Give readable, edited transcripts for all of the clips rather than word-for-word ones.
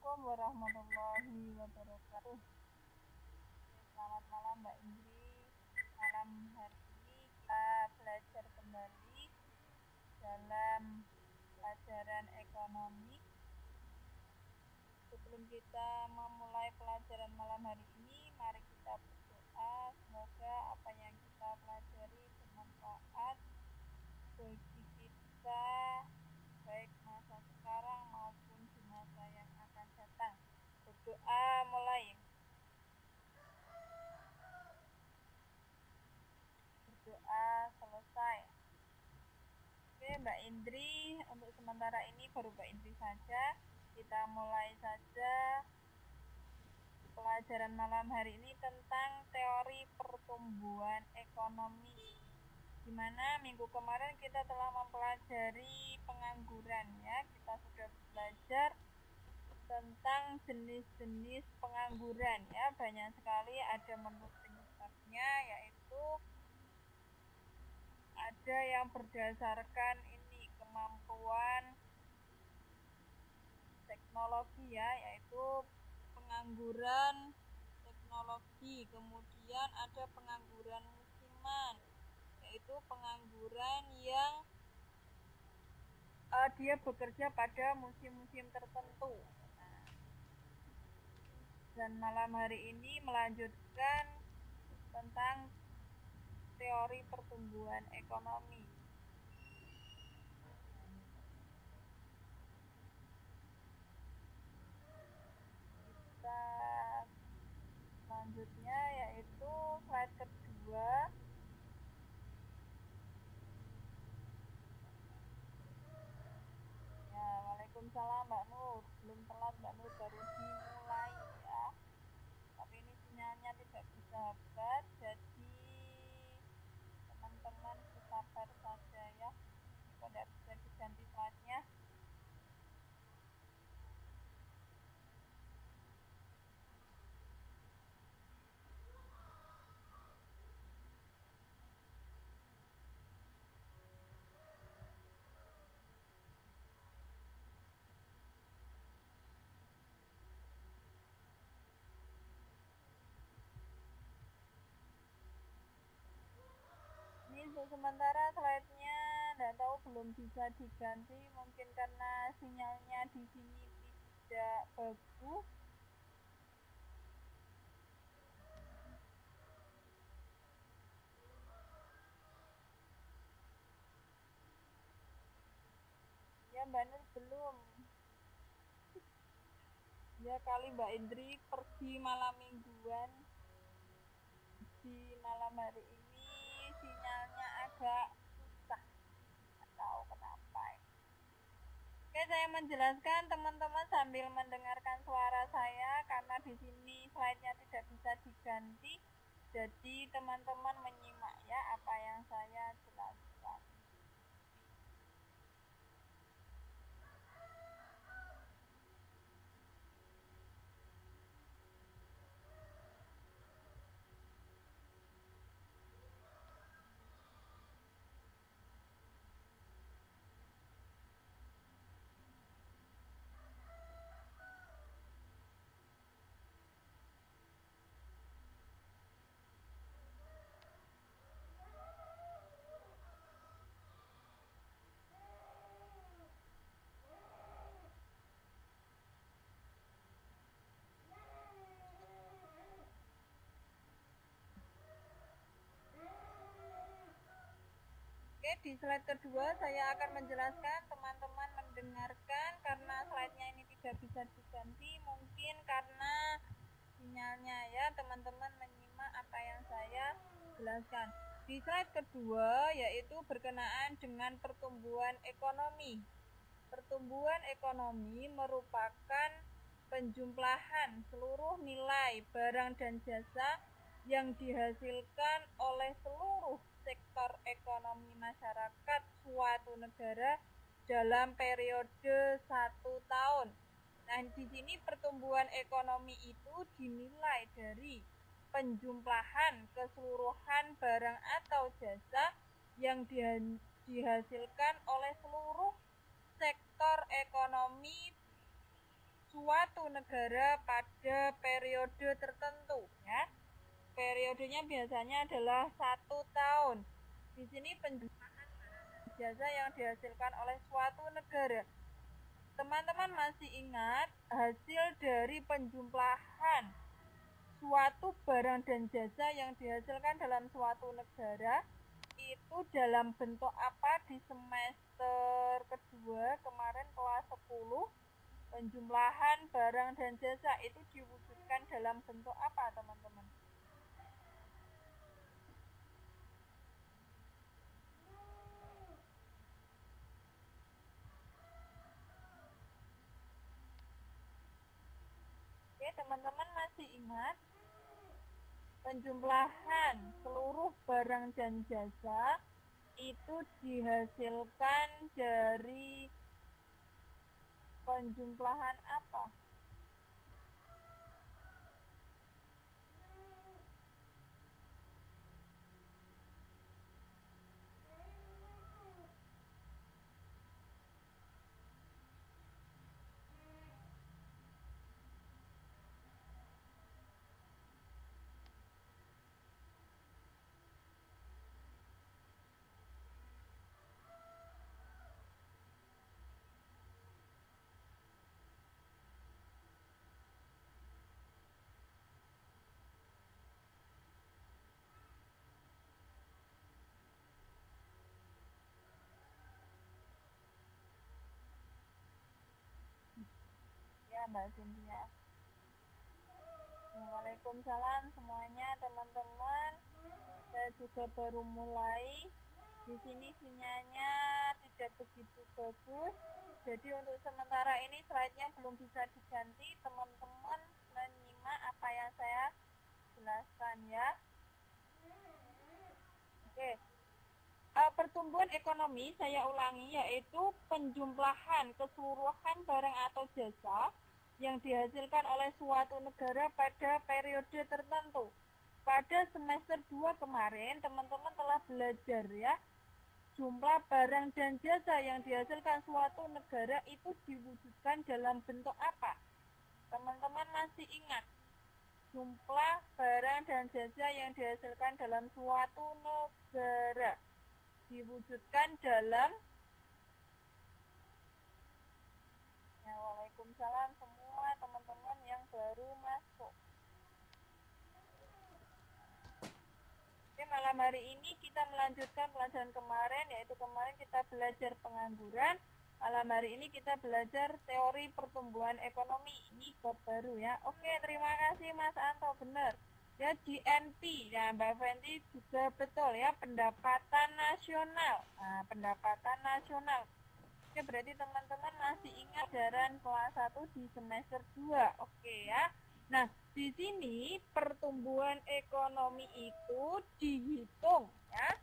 Assalamualaikum warahmatullahi wabarakatuh. Selamat malam Mbak Indri. Malam hari ini kita belajar kembali dalam pelajaran ekonomi. Sebelum kita memulai pelajaran malam hari ini, mari kita berdoa. Semoga apa yang kita pelajari bermanfaat bagi kita, baik masa sekarang maupun di masa yang akan datang. Berdoa mulai. Berdoa selesai. Oke Mbak Indri, untuk sementara ini baru Mbak Indri saja. Kita mulai saja pelajaran malam hari ini tentang teori pertumbuhan ekonomi. Di mana minggu kemarin kita telah mempelajari pengangguran ya. Kita sudah belajar tentang jenis-jenis pengangguran ya. Banyak sekali, ada menurut penyebabnya, yaitu ada yang berdasarkan ini kemampuan teknologi ya, yaitu pengangguran teknologi. Kemudian ada pengangguran musiman, yaitu pengangguran yang dia bekerja pada musim-musim tertentu. Dan malam hari ini melanjutkan tentang teori pertumbuhan ekonomi. Kita selanjutnya yaitu slide kedua. Ya, Waalaikumsalam Mbak Nur. Belum telat Mbak Nur, baru dimulai ya. Tapi ini sinyalnya tidak bersahabat, jadi teman-teman bersabar saja ya. Kok tidak bisa diganti slide-nya. Ini untuk sementara slide-nya tidak tahu belum bisa diganti, mungkin karena sinyalnya di sini tidak bagus. Ya Mbak Nur belum. Ya kali Mbak Indri pergi malam mingguan. Di malam hari ini sinyalnya agak susah, nggak tahu kenapa. Oke, saya menjelaskan teman-teman sambil mendengarkan suara saya karena di sini slide-nya tidak bisa diganti. Jadi teman-teman menyimak ya apa yang saya jelaskan. Oke, di slide kedua saya akan menjelaskan, teman-teman mendengarkan karena slide-nya ini tidak bisa diganti, mungkin karena sinyalnya ya, teman-teman menyimak apa yang saya jelaskan. Di slide kedua yaitu berkenaan dengan pertumbuhan ekonomi. Pertumbuhan ekonomi merupakan penjumlahan seluruh nilai barang dan jasa yang dihasilkan oleh seluruh sektor ekonomi masyarakat suatu negara dalam periode 1 tahun. Nah, di sini pertumbuhan ekonomi itu dinilai dari penjumlahan keseluruhan barang atau jasa yang dihasilkan oleh seluruh sektor ekonomi suatu negara pada periode tertentu, ya. Periodenya biasanya adalah 1 tahun. Di sini penjumlahan jasa yang dihasilkan oleh suatu negara. Teman-teman masih ingat hasil dari penjumlahan suatu barang dan jasa yang dihasilkan dalam suatu negara itu dalam bentuk apa di semester kedua kemarin kelas 10? Penjumlahan barang dan jasa itu diwujudkan dalam bentuk apa, teman-teman? Oke, teman-teman masih ingat penjumlahan seluruh barang dan jasa itu dihasilkan dari penjumlahan apa? Ya, Mbak Cynthia. Waalaikumsalam semuanya, teman-teman. Saya juga baru mulai. Di sini sinyalnya tidak begitu bagus. Jadi untuk sementara ini slide-nya belum bisa diganti. Teman-teman menyimak apa yang saya jelaskan, ya. Oke. Pertumbuhan ekonomi, saya ulangi, yaitu penjumlahan keseluruhan barang atau jasa yang dihasilkan oleh suatu negara pada periode tertentu. Pada semester 2 kemarin, teman-teman telah belajar, ya, jumlah barang dan jasa yang dihasilkan suatu negara itu diwujudkan dalam bentuk apa? Teman-teman masih ingat? Jumlah barang dan jasa yang dihasilkan dalam suatu negara diwujudkan dalam, ya, waalaikumsalam semua teman-teman yang baru masuk. Oke, malam hari ini kita melanjutkan pelajaran kemarin, yaitu kemarin kita belajar pengangguran. Malam hari ini kita belajar teori pertumbuhan ekonomi. Ini bab baru, ya. Oke, terima kasih Mas Anto, benar. Ya, GNP, ya Mbak Fenty juga betul, ya, pendapatan nasional. Nah, pendapatan nasional. Oke, berarti teman-teman masih ingat pelajaran kelas 1 di semester 2. Oke, ya. Nah, di sini pertumbuhan ekonomi itu dihitung, ya.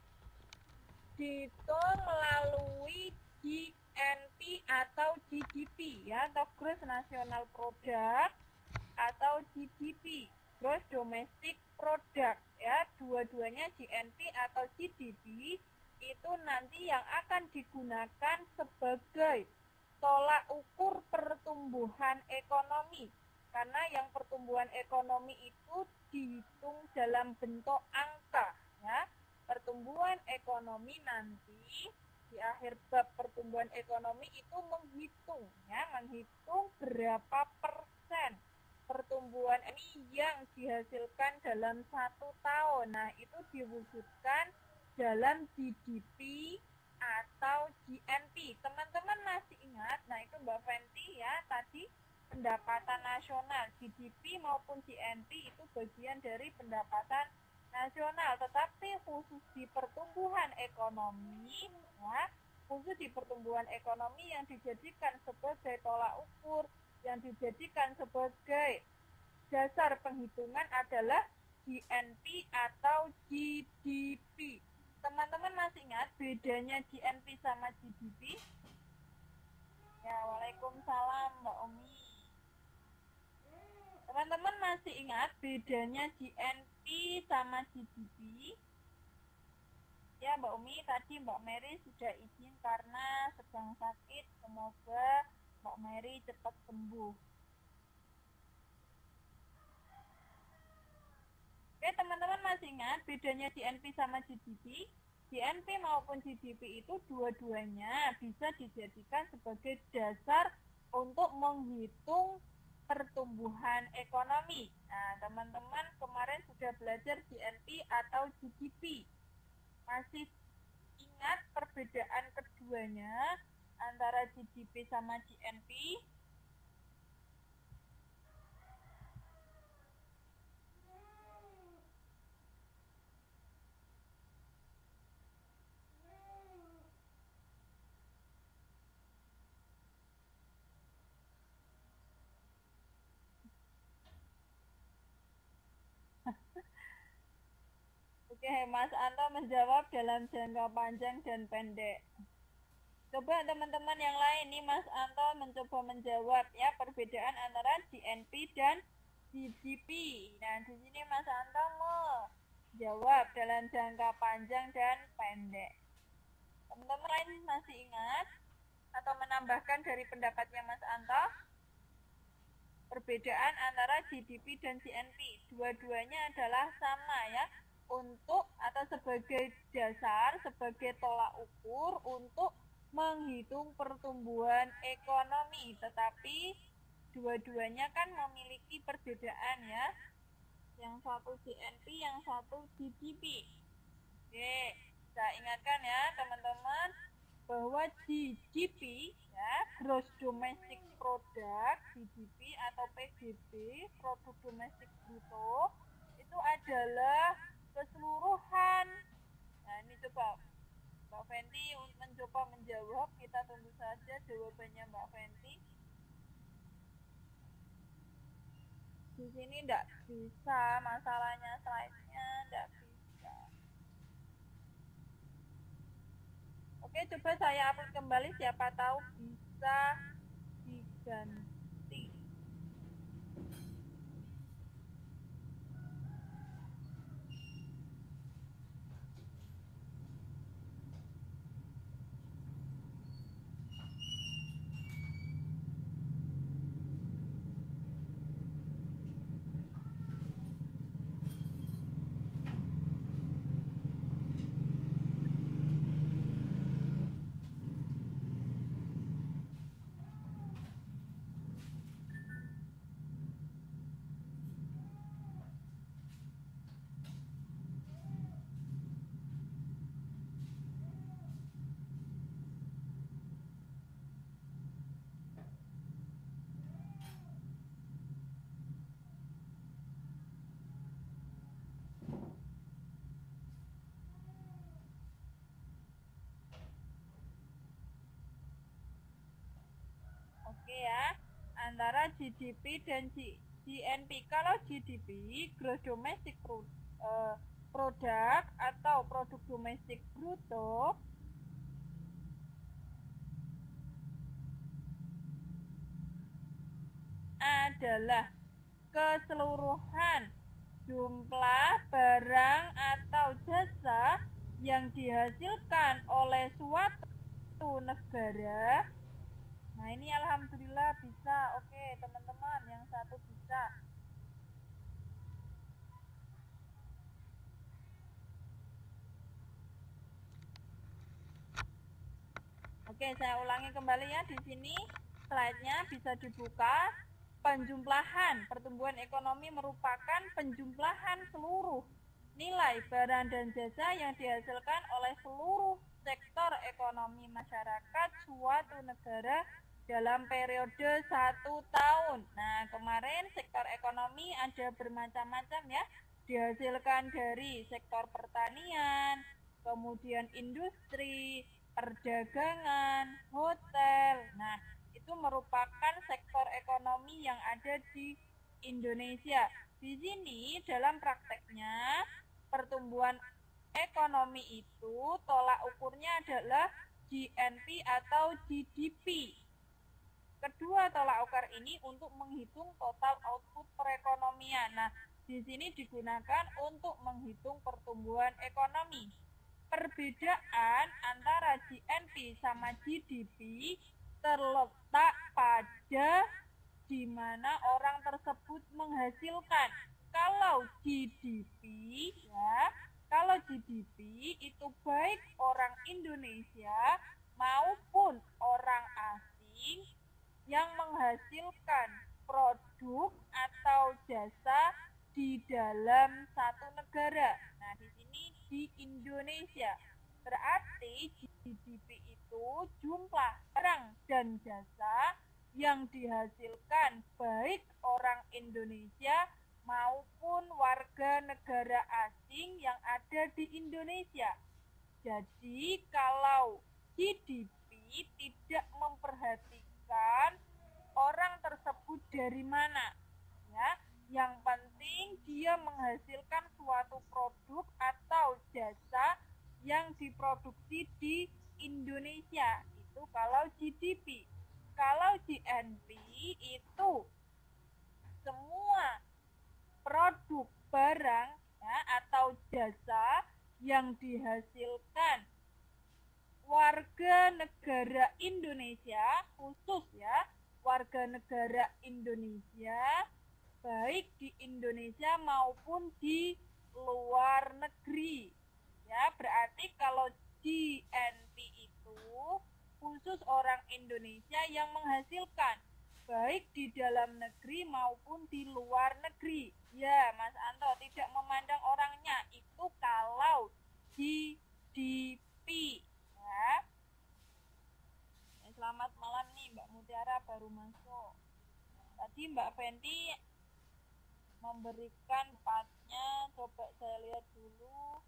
Dihitung melalui GNP atau GDP, ya, atau Gross National Product atau GDP. Gross Domestic Product, ya, dua-duanya GNP atau GDP itu nanti yang akan digunakan sebagai tolak ukur pertumbuhan ekonomi, karena yang pertumbuhan ekonomi itu dihitung dalam bentuk angka, ya. Pertumbuhan ekonomi nanti di akhir bab pertumbuhan ekonomi itu menghitung, ya, menghitung berapa persen pertumbuhan ini yang dihasilkan dalam 1 tahun. Nah, itu diwujudkan dalam GDP atau GNP. Teman-teman masih ingat? Nah, itu Mbak Fenty, ya, tadi pendapatan nasional, GDP maupun GNP itu bagian dari pendapatan nasional. Tetapi khusus di pertumbuhan ekonomi, ya, khusus di pertumbuhan ekonomi yang dijadikan sebagai tolak ukur, yang dijadikan sebagai dasar penghitungan adalah GNP atau GDP. Teman-teman masih ingat bedanya GNP sama GDP? Ya, waalaikumsalam Mbak Umi. Teman-teman masih ingat bedanya GNP sama GDP? Ya, Mbak Umi, tadi Mbak Mary sudah izin karena sedang sakit. Semoga Mbak Mary cepat sembuh. Oke, teman-teman masih ingat bedanya GNP sama GDP? GNP maupun GDP itu dua-duanya bisa dijadikan sebagai dasar untuk menghitung pertumbuhan ekonomi. Nah, teman-teman kemarin sudah belajar GNP atau GDP. Masih ingat perbedaan keduanya antara GDP sama GNP? Oke, Mas Anto menjawab dalam jangka panjang dan pendek. Coba teman-teman yang lain nih, Mas Anto mencoba menjawab ya perbedaan antara GNP dan GDP. Nah, di sini Mas Anto menjawab dalam jangka panjang dan pendek. Teman-teman lain masih ingat atau menambahkan dari pendapatnya Mas Anto? Perbedaan antara GDP dan GNP, dua-duanya adalah sama ya, untuk atau sebagai dasar, sebagai tolak ukur untuk menghitung pertumbuhan ekonomi, tetapi dua-duanya kan memiliki perbedaan ya, yang satu GNP, yang satu GDP. Oke, saya ingatkan ya teman-teman bahwa GDP ya, Gross Domestic Product, GDP atau PDB, Produk Domestik Bruto, itu adalah keseluruhan. Nah, ini coba Mbak Fenty mencoba menjawab, kita tunggu saja jawabannya Mbak Fenty. Di sini enggak bisa, masalahnya slide-nya enggak bisa. Oke, coba saya upload kembali, siapa tahu bisa diganti. Oke ya, antara GDP dan GNP. Kalau GDP, Gross Domestic Product atau Produk Domestik Bruto, adalah keseluruhan jumlah barang atau jasa yang dihasilkan oleh suatu negara. Nah, ini alhamdulillah bisa. Oke, teman-teman, yang satu bisa. Oke, saya ulangi kembali ya, di sini slide-nya bisa dibuka. Penjumlahan pertumbuhan ekonomi merupakan penjumlahan seluruh nilai barang dan jasa yang dihasilkan oleh seluruh sektor ekonomi masyarakat suatu negara dalam periode 1 tahun. Nah, kemarin sektor ekonomi ada bermacam-macam ya, dihasilkan dari sektor pertanian, kemudian industri, perdagangan, hotel. Nah, itu merupakan sektor ekonomi yang ada di Indonesia. Di sini dalam prakteknya pertumbuhan ekonomi itu tolak ukurnya adalah GNP atau GDP. Kedua tolak ukur ini untuk menghitung total output perekonomian. Nah, di sini digunakan untuk menghitung pertumbuhan ekonomi. Perbedaan antara GNP sama GDP terletak pada di mana orang tersebut menghasilkan. Kalau GDP ya, kalau GDP itu baik orang Indonesia maupun orang asing yang menghasilkan produk atau jasa di dalam satu negara. Nah, di sini di Indonesia. Berarti GDP itu jumlah barang dan jasa yang dihasilkan baik orang Indonesia maupun warga negara asing yang ada di Indonesia. Jadi kalau GDP tidak memperhatikan orang tersebut dari mana, ya, yang penting dia menghasilkan suatu produk atau jasa yang diproduksi di Indonesia. Itu kalau GDP. Kalau GNP itu semua produk barang ya, atau jasa yang dihasilkan warga negara Indonesia, khusus ya warga negara Indonesia, baik di Indonesia maupun di luar negeri. Ya, berarti kalau GNP itu khusus orang Indonesia yang menghasilkan baik di dalam negeri maupun di luar negeri. Ya, Mas Anto, tidak memandang orangnya. Itu kalau GDP. Ya. Selamat malam nih, Mbak Mutiara baru masuk. Tadi Mbak Fenty memberikan partnya, coba saya lihat dulu.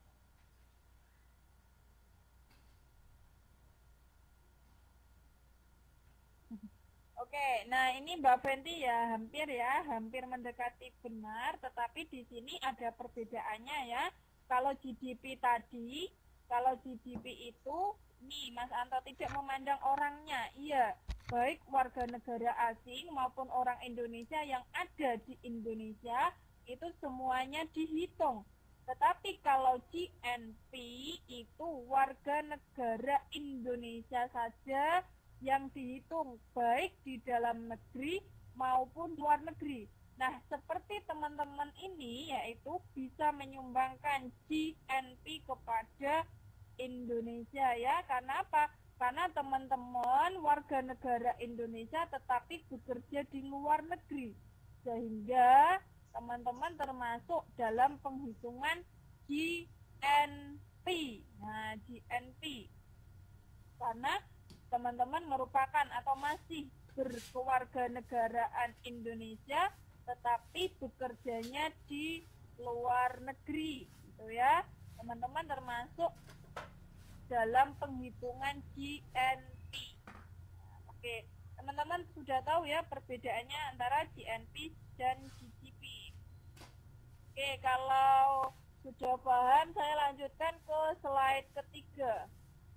Oke, nah ini Mbak Fenty ya, hampir mendekati benar, tetapi di sini ada perbedaannya ya. Kalau GDP tadi, kalau GDP itu, nih Mas Anto tidak memandang orangnya, iya, baik warga negara asing maupun orang Indonesia yang ada di Indonesia, itu semuanya dihitung. Tetapi kalau GNP itu warga negara Indonesia saja yang dihitung baik di dalam negeri maupun luar negeri. Nah, seperti teman-teman ini yaitu bisa menyumbangkan GNP kepada Indonesia ya. Karena apa? Karena teman-teman warga negara Indonesia tetapi bekerja di luar negeri. Sehingga teman-teman termasuk dalam penghitungan GNP. Nah, GNP. Karena teman-teman merupakan atau masih berkewarganegaraan Indonesia tetapi bekerjanya di luar negeri gitu ya. Teman-teman termasuk dalam penghitungan GNP. Oke, teman-teman sudah tahu ya perbedaannya antara GNP dan GDP. Oke, kalau sudah paham saya lanjutkan ke slide ketiga.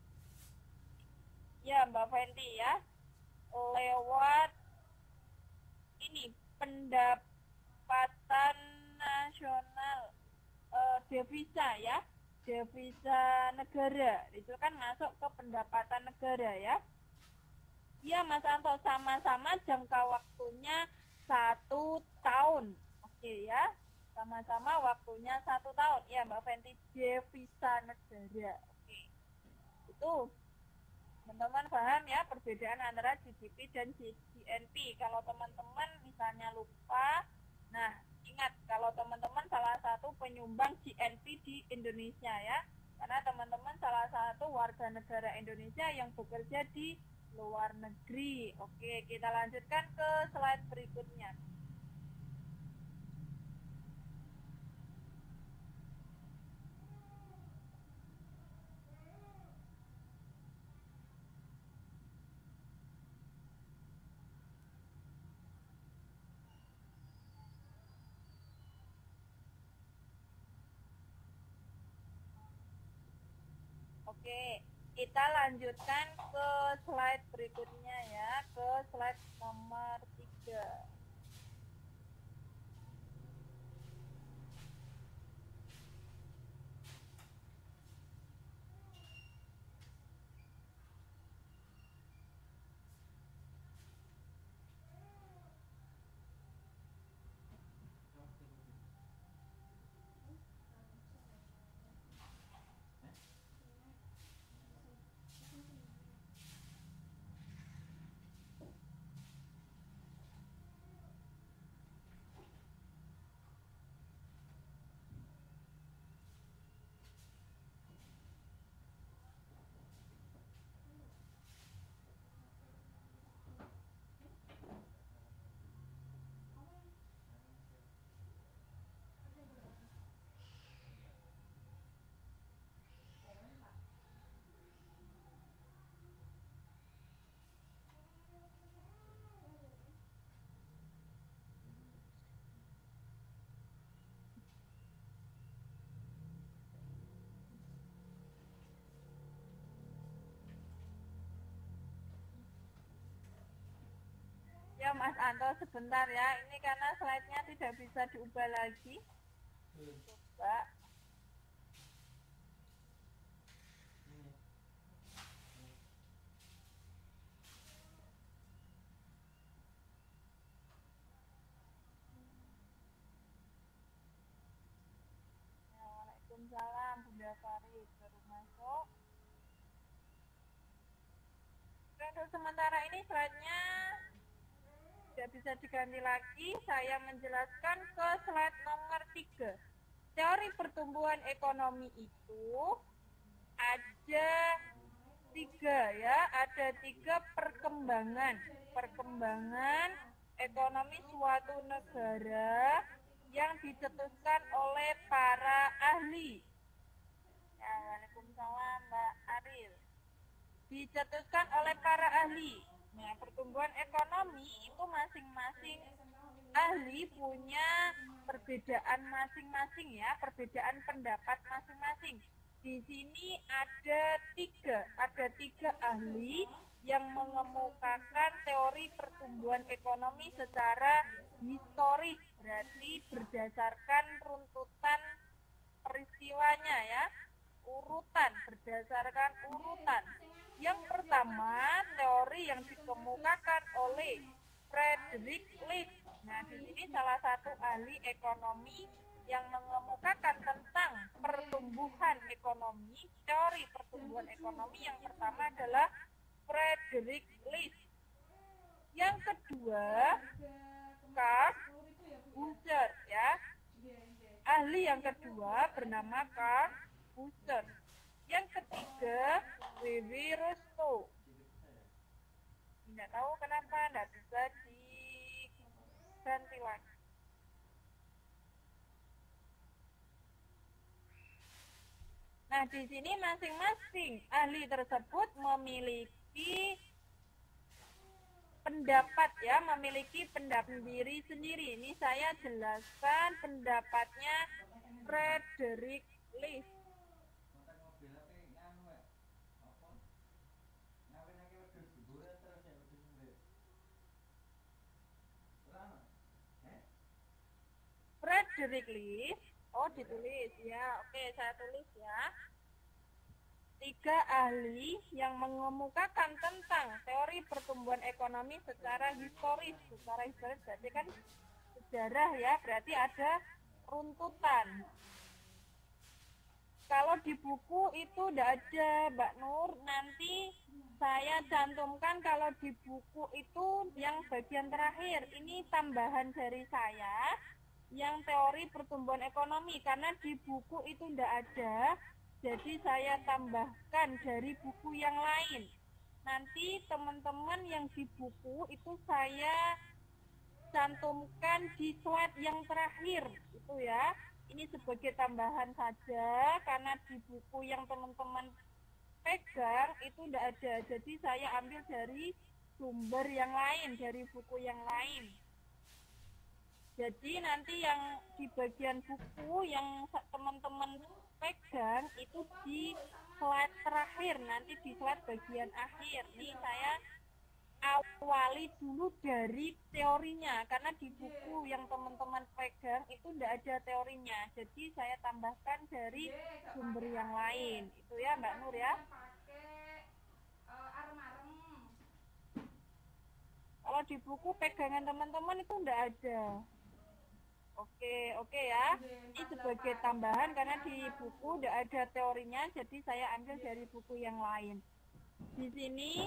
Ya Mbak Fenty ya, lewat ini pendapatan nasional devisa ya, devisa negara itu kan masuk ke pendapatan negara ya. Ya Mas Anto, sama-sama jangka waktunya 1 tahun. Oke ya, sama-sama waktunya 1 tahun. Ya Mbak Fenty, devisa negara. Oke, itu teman-teman paham ya perbedaan antara GDP dan GNP. Kalau teman-teman misalnya lupa, nah ingat kalau teman-teman salah satu penyumbang GNP di Indonesia ya, karena teman-teman salah satu warga negara Indonesia yang bekerja di luar negeri. Oke, kita lanjutkan ke slide berikutnya. Oke, kita lanjutkan ke slide berikutnya ya, ke slide nomor 3. Mas Anto sebentar ya, ini karena slide-nya tidak bisa diubah lagi. Coba. Waalaikumsalam Bunda Farid, baru masuk. Untuk sementara ini slide-nya tidak bisa diganti lagi. Saya menjelaskan ke slide nomor 3. Teori pertumbuhan ekonomi itu ada 3 ya, ada 3 perkembangan ekonomi suatu negara yang dicetuskan oleh para ahli. Ya, waalaikumsalam Mbak Aril. Dicetuskan oleh para ahli. Nah, pertumbuhan ekonomi itu masing-masing ahli punya perbedaan masing-masing ya, perbedaan pendapat masing-masing. Di sini ada tiga ahli yang mengemukakan teori pertumbuhan ekonomi secara historis, berarti berdasarkan runtutan peristiwanya ya, berdasarkan urutan. Yang pertama, teori yang dikemukakan oleh Frederick List. Nah, di sini salah satu ahli ekonomi yang mengemukakan tentang pertumbuhan ekonomi, teori pertumbuhan ekonomi yang pertama adalah Frederick List. Yang kedua, Karl Busser ya. Ahli yang kedua bernama Karl Busser. Yang ketiga, W.W. Rostow. Tidak tahu kenapa tidak bisa diganti lagi. Nah, di sini masing-masing ahli tersebut memiliki pendapat ya, memiliki pendapat sendiri. Ini saya jelaskan pendapatnya Frederick List. Frederick List, ditulis ya, oke saya tulis ya. 3 ahli yang mengemukakan tentang teori pertumbuhan ekonomi secara historis berarti kan sejarah ya, berarti ada runtutan. Kalau di buku itu tidak ada Mbak Nur, nanti saya cantumkan kalau di buku itu yang bagian terakhir. Ini tambahan dari saya yang teori pertumbuhan ekonomi, karena di buku itu tidak ada, jadi saya tambahkan dari buku yang lain. Nanti teman-teman yang di buku itu saya cantumkan di slide yang terakhir itu ya. Ini sebagai tambahan saja, karena di buku yang teman-teman pegang itu tidak ada, jadi saya ambil dari sumber yang lain, dari buku yang lain. Jadi nanti yang di bagian buku yang teman-teman pegang itu di slide terakhir, nanti di slide bagian akhir. Nih saya awali dulu dari teorinya, karena di buku yang teman-teman pegang itu tidak ada teorinya, jadi saya tambahkan dari sumber yang lain. Itu ya Mbak Nur ya. Kalau di buku pegangan teman-teman itu tidak ada. Oke ya. Ini sebagai tambahan karena di buku tidak ada teorinya, jadi saya ambil dari buku yang lain. Di sini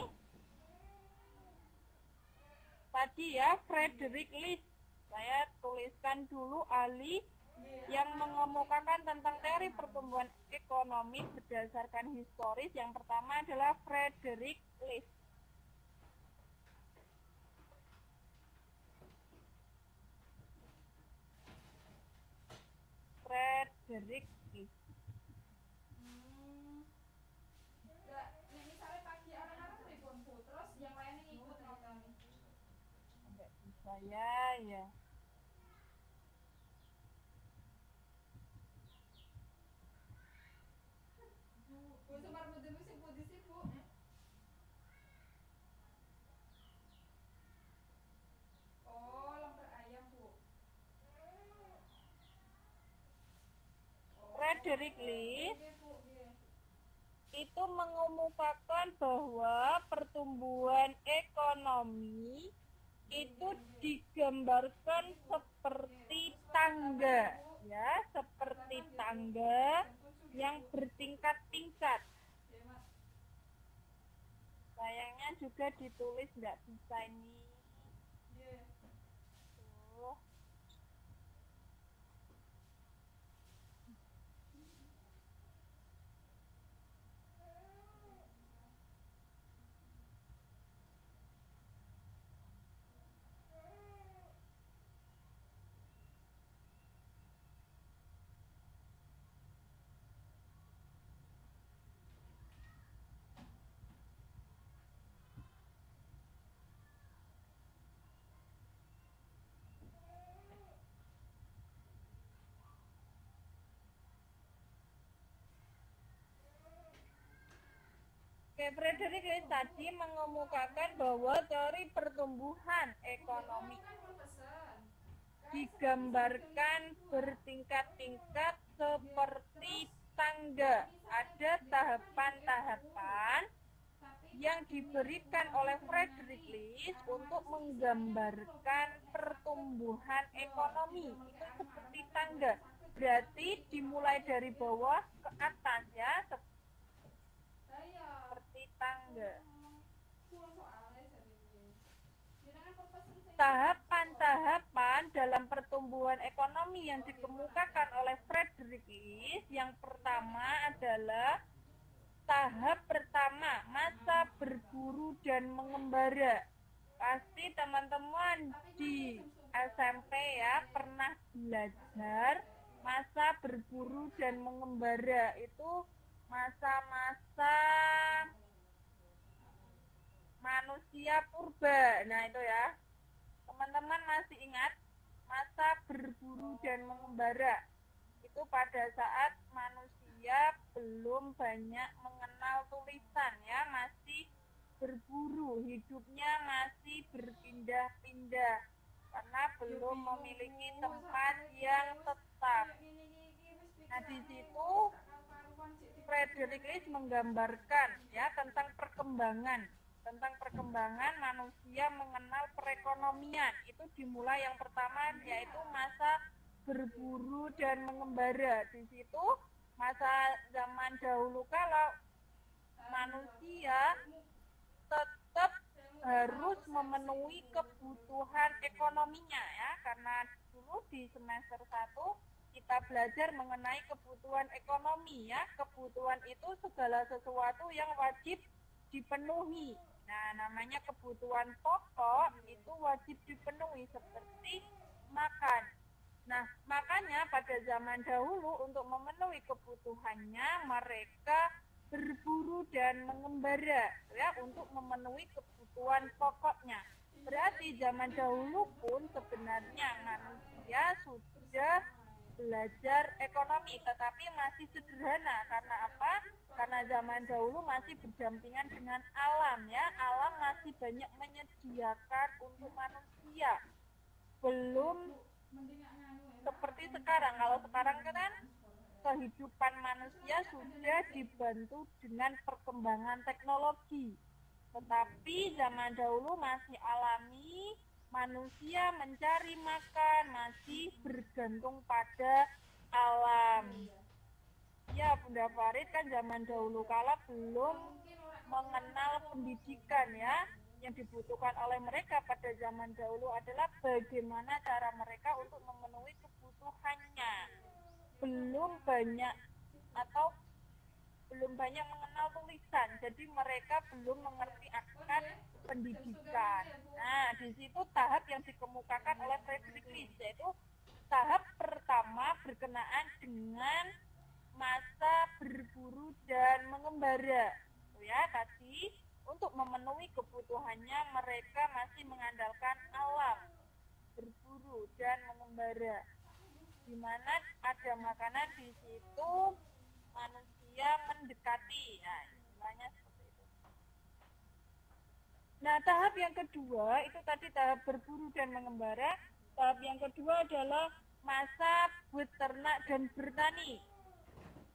tadi ya Frederick List, saya tuliskan dulu ahli yang mengemukakan tentang teori pertumbuhan ekonomi berdasarkan historis. Yang pertama adalah Frederick List. Frederick List. Saya ya. Frederick List itu mengemukakan bahwa pertumbuhan ekonomi itu digambarkan seperti tangga, ya, seperti tangga yang bertingkat-tingkat. Sayangnya juga ditulis nggak bisa ini. Tuh. Frederick List tadi mengemukakan bahwa teori pertumbuhan ekonomi digambarkan bertingkat-tingkat seperti tangga. Ada tahapan-tahapan yang diberikan oleh Frederick List untuk menggambarkan pertumbuhan ekonomi. Itu seperti tangga. Berarti dimulai dari bawah ke atas, ya, tangga. Tahapan-tahapan dalam pertumbuhan ekonomi yang dikemukakan oleh Frederick List, yang pertama adalah tahap pertama, masa berburu dan mengembara. Pasti teman-teman di SMP ya pernah belajar masa berburu dan mengembara. Itu masa-masa manusia purba. Nah itu ya, teman-teman masih ingat masa berburu dan mengembara? Itu pada saat manusia belum banyak mengenal tulisan, ya, masih berburu, hidupnya masih berpindah-pindah karena belum memiliki tempat yang tetap. Nah di situ Frederick List menggambarkan, ya, tentang perkembangan manusia mengenal perekonomian. Itu dimulai yang pertama yaitu masa berburu dan mengembara. Di situ masa zaman dahulu kalau manusia tetap harus memenuhi kebutuhan ekonominya, ya, karena dulu di semester 1 kita belajar mengenai kebutuhan ekonomi, ya. Kebutuhan itu segala sesuatu yang wajib dipenuhi. Nah, namanya kebutuhan pokok itu wajib dipenuhi seperti makan. Nah, makanya pada zaman dahulu untuk memenuhi kebutuhannya mereka berburu dan mengembara, ya, untuk memenuhi kebutuhan pokoknya. Berarti zaman dahulu pun sebenarnya manusia sudah belajar ekonomi, tetapi masih sederhana. Karena apa? Karena zaman dahulu masih berdampingan dengan alam, ya. Alam masih banyak menyediakan untuk manusia. Belum seperti sekarang. Kalau sekarang kan kehidupan manusia sudah dibantu dengan perkembangan teknologi. Tetapi zaman dahulu masih alami, manusia mencari makan, masih bergantung pada alam. Ya, Bunda Farid kan zaman dahulu kala belum mengenal pendidikan, ya. Yang dibutuhkan oleh mereka pada zaman dahulu adalah bagaimana cara mereka untuk memenuhi kebutuhannya. Belum banyak mengenal tulisan, jadi mereka belum mengerti akan pendidikan. Nah, di situ tahap yang dikemukakan oleh Frederick List, yaitu tahap pertama berkenaan dengan masa berburu dan mengembara. Ya, tadi untuk memenuhi kebutuhannya mereka masih mengandalkan alam, berburu dan mengembara. Di mana ada makanan di situ manusia mendekati, ya, istilahnya seperti itu. Nah, tahap yang kedua itu tadi tahap berburu dan mengembara. Tahap yang kedua adalah masa beternak dan bertani.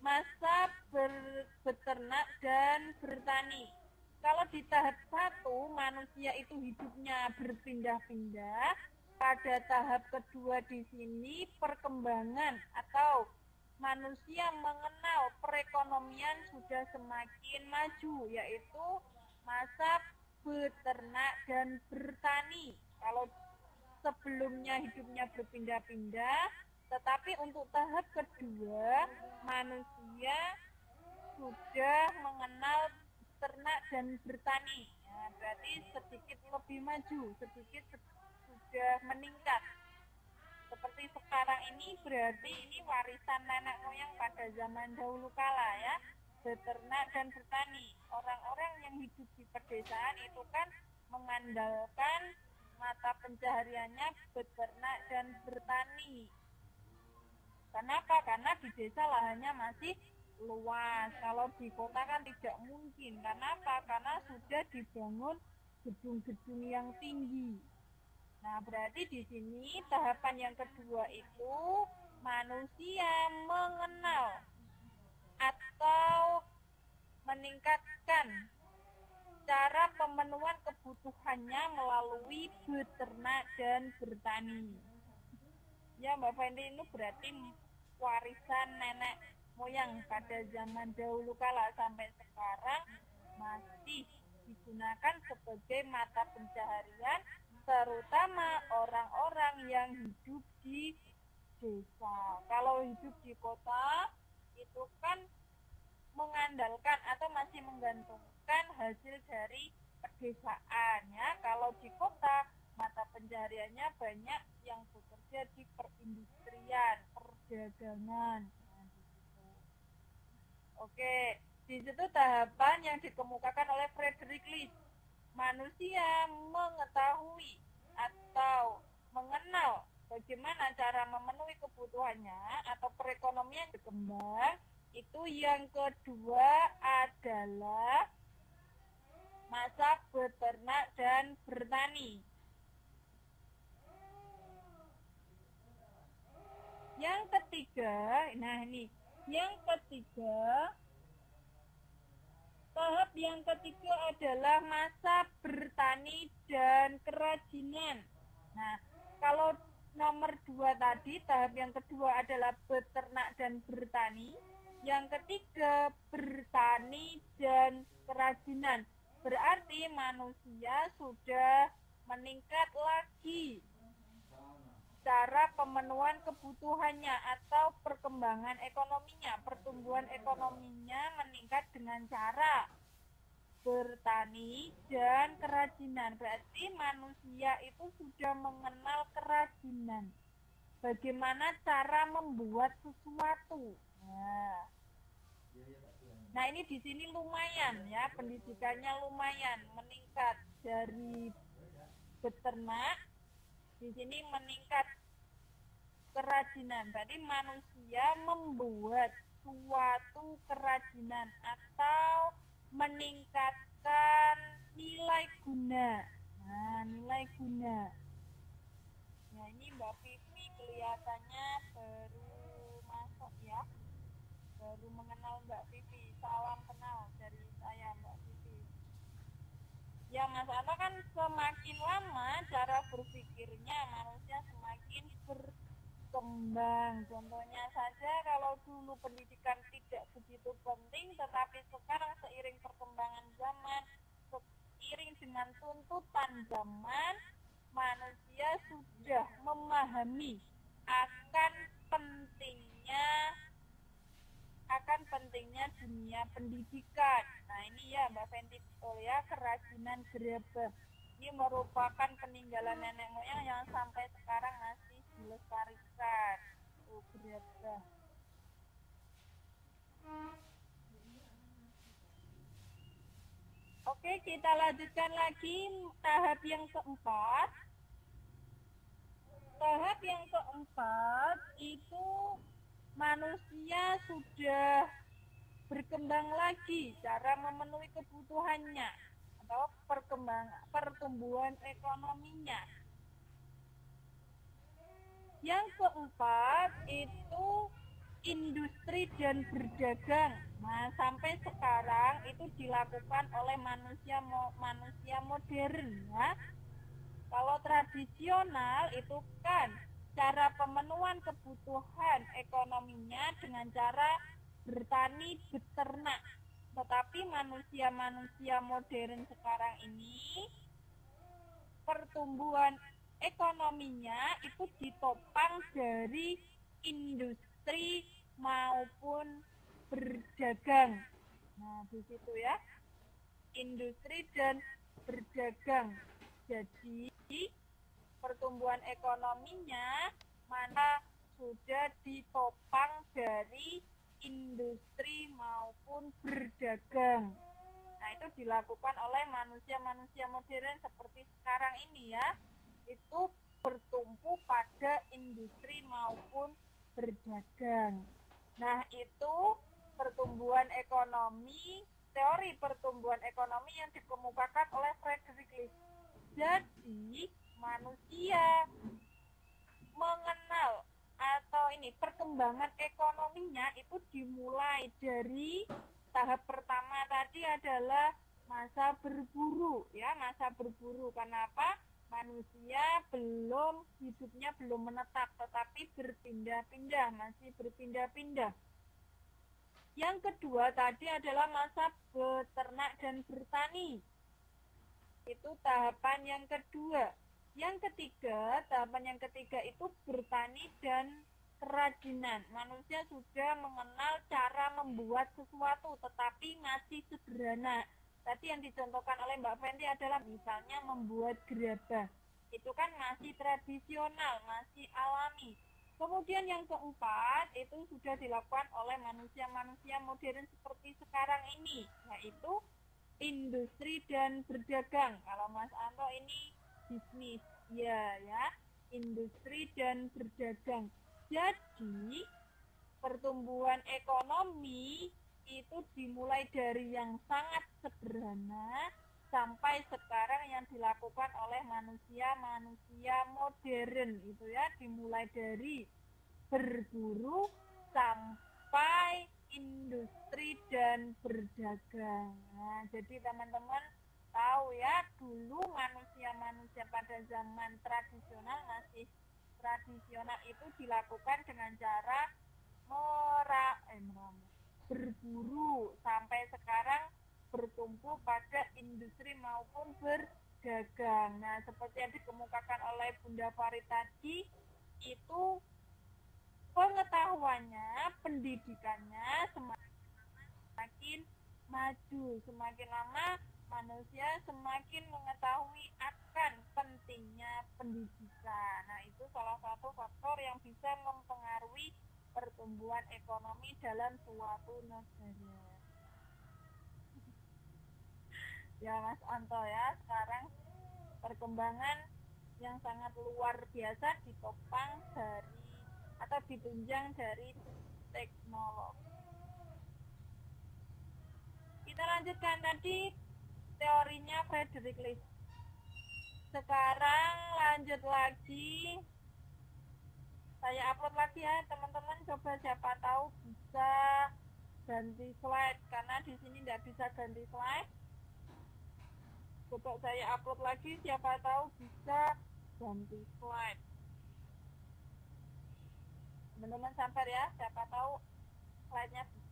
masa beternak dan bertani. Kalau di tahap 1 manusia itu hidupnya berpindah-pindah, pada tahap kedua di sini perkembangan atau manusia mengenal perekonomian sudah semakin maju, yaitu masa beternak dan bertani. Kalau sebelumnya hidupnya berpindah-pindah, tetapi untuk tahap kedua manusia sudah mengenal ternak dan bertani. Ya, berarti sedikit lebih maju, sedikit sudah meningkat. Seperti sekarang ini berarti ini warisan nenek moyang pada zaman dahulu kala ya, beternak dan bertani. Orang-orang yang hidup di pedesaan itu kan mengandalkan mata pencahariannya beternak dan bertani. Kenapa? Karena di desa lahannya masih luas. Kalau di kota kan tidak mungkin. Kenapa? Karena sudah dibangun gedung-gedung yang tinggi. Nah, berarti di sini tahapan yang kedua itu manusia mengenal atau meningkatkan cara pemenuhan kebutuhannya melalui beternak dan bertani. Ya, Mbak Fendi, ini berarti warisan nenek moyang pada zaman dahulu kala sampai sekarang masih digunakan sebagai mata pencaharian, terutama orang-orang yang hidup di desa. Kalau hidup di kota itu kan mengandalkan atau masih menggantungkan hasil dari pedesaan ya. Kalau di kota mata pencahariannya banyak yang bekerja di perindustrian, perdagangan. Nah, Oke, di situ tahapan yang dikemukakan oleh Frederick List. Manusia mengetahui atau mengenal bagaimana cara memenuhi kebutuhannya atau perekonomian berkembang. Itu yang kedua adalah masa beternak dan bertani. Yang ketiga, tahap yang ketiga adalah masa bertani dan kerajinan. Nah, kalau nomor 2 tadi, tahap yang kedua adalah beternak dan bertani. Yang ketiga, bertani dan kerajinan. Berarti manusia sudah meningkat lagi cara pemenuhan kebutuhannya atau perkembangan ekonominya. Pertumbuhan ekonominya meningkat dengan cara bertani dan kerajinan. Berarti manusia itu sudah mengenal kerajinan. Bagaimana cara membuat sesuatu. Nah, ini di sini lumayan ya, pendidikannya lumayan meningkat dari beternak, di sini meningkat kerajinan. Berarti manusia membuat suatu kerajinan atau meningkatkan nilai guna. Nah, nilai guna. Nah, ini Mbak Vivi kelihatannya baru masuk ya. Baru mengenal Mbak Vivi. Salam kenal dari saya Mbak Vivi. Ya, Mas Anto kan semakin lama cara berpikirnya manusia semakin berkembang. Contohnya saja kalau dulu pendidikan tidak begitu penting, tetapi sekarang seiring perkembangan zaman, seiring dengan tuntutan zaman, manusia sudah memahami akan pentingnya dunia pendidikan. Nah, ini ya Mbak Fenty betul ya, kerajinan gerabah. Ini merupakan peninggalan nenek moyang yang sampai sekarang masih dilestarikan. Gerabah. Oke, kita lanjutkan lagi tahap yang keempat. Tahap yang keempat itu manusia sudah berkembang lagi cara memenuhi kebutuhannya atau pertumbuhan ekonominya. Yang keempat itu industri dan berdagang. Nah, sampai sekarang itu dilakukan oleh manusia modern ya. Kalau tradisional itu kan cara pemenuhan kebutuhan ekonominya dengan cara bertani, beternak. Tetapi manusia modern sekarang ini pertumbuhan ekonominya itu ditopang dari industri maupun berdagang. Nah, di situ ya, industri dan berdagang. Jadi, pertumbuhan ekonominya mana sudah ditopang dari industri maupun berdagang. Nah, itu dilakukan oleh manusia modern seperti sekarang ini ya. Itu bertumpu pada industri maupun berdagang. Nah, itu pertumbuhan ekonomi, teori pertumbuhan ekonomi yang dikemukakan oleh Friedrich List. Jadi, manusia mengenal atau perkembangan ekonominya itu dimulai dari tahap pertama tadi adalah masa berburu ya, masa berburu. Kenapa? Manusia hidupnya belum menetap, tetapi berpindah-pindah, masih berpindah-pindah. Yang kedua tadi adalah masa beternak dan bertani. Itu tahapan yang kedua. Tahapan yang ketiga itu bertani dan kerajinan. Manusia sudah mengenal cara membuat sesuatu, tetapi masih sederhana. Tadi yang dicontohkan oleh Mbak Fenty adalah misalnya membuat gerabah. Itu kan masih tradisional, masih alami. Kemudian yang keempat itu sudah dilakukan oleh manusia modern seperti sekarang ini, yaitu industri dan berdagang. Kalau Mas Anto ini bisnis, ya, industri dan berdagang. Jadi pertumbuhan ekonomi itu dimulai dari yang sangat sederhana sampai sekarang yang dilakukan oleh manusia modern itu ya, dimulai dari berburu sampai industri dan berdagang. Nah, jadi teman-teman tahu ya, dulu manusia pada zaman tradisional itu dilakukan dengan cara berburu, sampai sekarang bertumpu pada industri maupun berdagang. Nah, seperti yang dikemukakan oleh Bunda Farid tadi, itu pengetahuannya, pendidikannya semakin maju. Semakin lama manusia semakin mengetahui akan pentingnya pendidikan. Nah, itu salah satu faktor yang bisa mempengaruhi pertumbuhan ekonomi dalam suatu negara. Ya Mas Anto ya, sekarang perkembangan yang sangat luar biasa ditopang dari atau ditunjang dari teknologi. Kita lanjutkan tadi teorinya Friedrich List. Sekarang lanjut lagi, saya upload lagi ya teman-teman. Coba siapa tahu bisa ganti slide, karena di sini tidak bisa ganti slide. Coba saya upload lagi, siapa tahu bisa ganti slide. Teman-teman sabar ya, siapa tahu slide-nya bisa.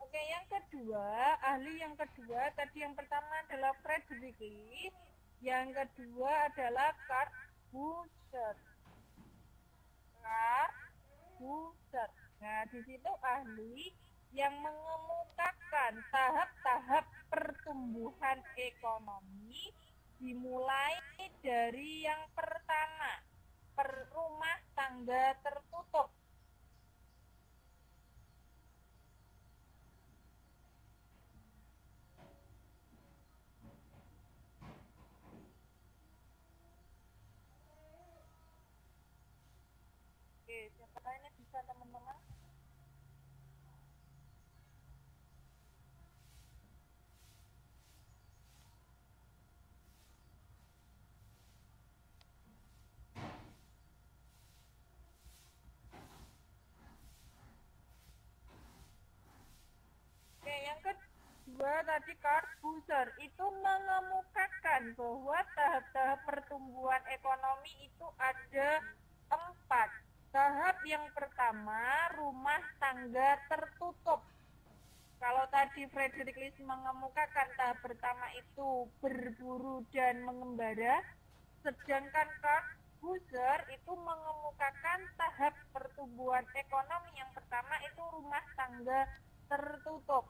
Oke, yang kedua, ahli yang kedua, tadi yang pertama adalah Frederick Lee, yang kedua adalah Carl Husserl. Nah, di situ ahli yang mengemukakan tahap-tahap pertumbuhan ekonomi dimulai dari yang pertama, rumah tangga tertutup. Oke, siapa ini bisa teman-teman? Oke, yang kedua tadi Carl Husserl itu mengemukakan bahwa tahap-tahap pertumbuhan ekonomi itu ada 4. Tahap yang pertama, rumah tangga tertutup. Kalau tadi Frederick Lee mengemukakan tahap pertama itu berburu dan mengembara, sedangkan Carl Husserl itu mengemukakan tahap pertumbuhan ekonomi yang pertama itu rumah tangga tertutup.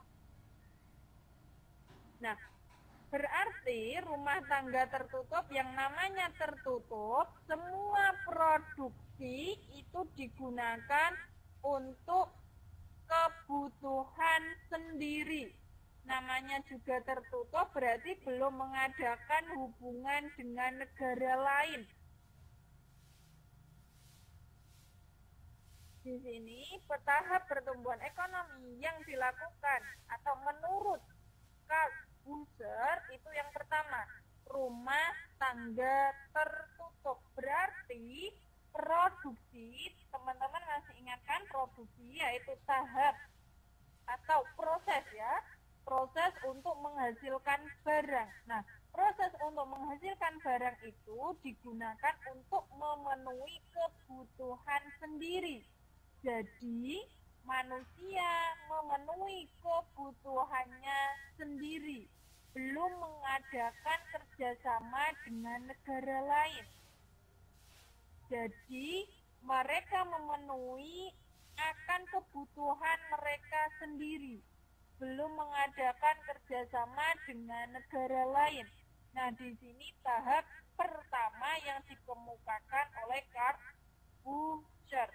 Nah, berarti rumah tangga tertutup, yang namanya tertutup, semua produksi itu digunakan untuk kebutuhan sendiri. Namanya juga tertutup, berarti belum mengadakan hubungan dengan negara lain. Di sini tahap pertumbuhan ekonomi yang dilakukan atau menurut Carl Husserl itu yang pertama, rumah tangga tertutup. Berarti produksi, teman-teman masih ingatkan produksi yaitu tahap atau proses ya, proses untuk menghasilkan barang. Nah, proses untuk menghasilkan barang itu digunakan untuk memenuhi kebutuhan sendiri. Jadi manusia memenuhi kebutuhannya sendiri, belum mengadakan kerjasama dengan negara lain. Jadi mereka memenuhi akan kebutuhan mereka sendiri, belum mengadakan kerjasama dengan negara lain. Nah, di sini tahap pertama yang dikemukakan oleh Carl Husserl,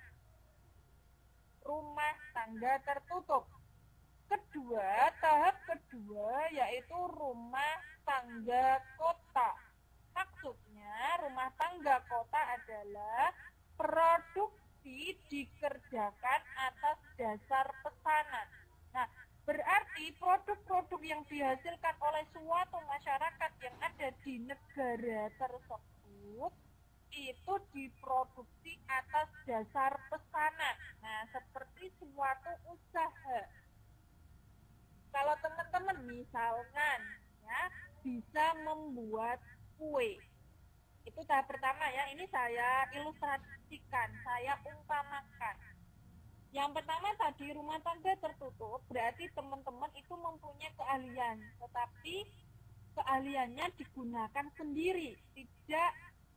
rumah tangga tertutup. Kedua, tahap kedua yaitu rumah tangga kota. Maksudnya rumah tangga kota adalah produksi dikerjakan atas dasar pesanan. Nah, berarti produk-produk yang dihasilkan oleh suatu masyarakat yang ada di negara tersebut itu diproduksi atas dasar pesanan. Nah, seperti suatu usaha. Kalau teman-teman misalkan ya bisa membuat kue, itu tahap pertama ya. Ini saya ilustrasikan, saya umpamakan. Yang pertama tadi rumah tangga tertutup, berarti teman-teman itu mempunyai keahlian, tetapi keahliannya digunakan sendiri, tidak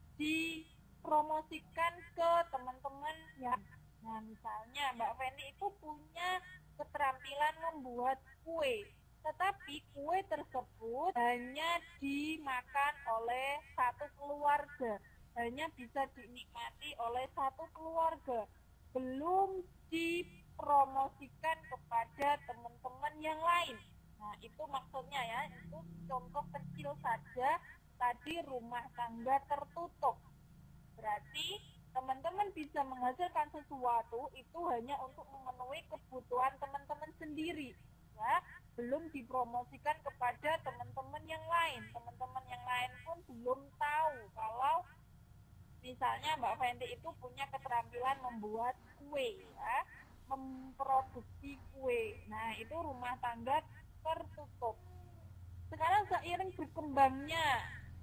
dipromosikan ke teman-teman ya. Nah, misalnya Mbak Feni itu punya keterampilan membuat kue, tetapi kue tersebut hanya dimakan oleh satu keluarga, hanya bisa dinikmati oleh satu keluarga, belum dipromosikan kepada teman-teman yang lain. Nah, itu maksudnya ya, itu contoh kecil saja tadi rumah tangga tertutup. Berarti teman-teman bisa menghasilkan sesuatu itu hanya untuk memenuhi kebutuhan teman-teman sendiri ya, belum dipromosikan kepada teman-teman yang lain. Teman-teman yang lain pun belum tahu kalau misalnya Mbak Fendi itu punya keterampilan membuat kue ya, memproduksi kue. Nah, itu rumah tangga tertutup. Sekarang seiring berkembangnya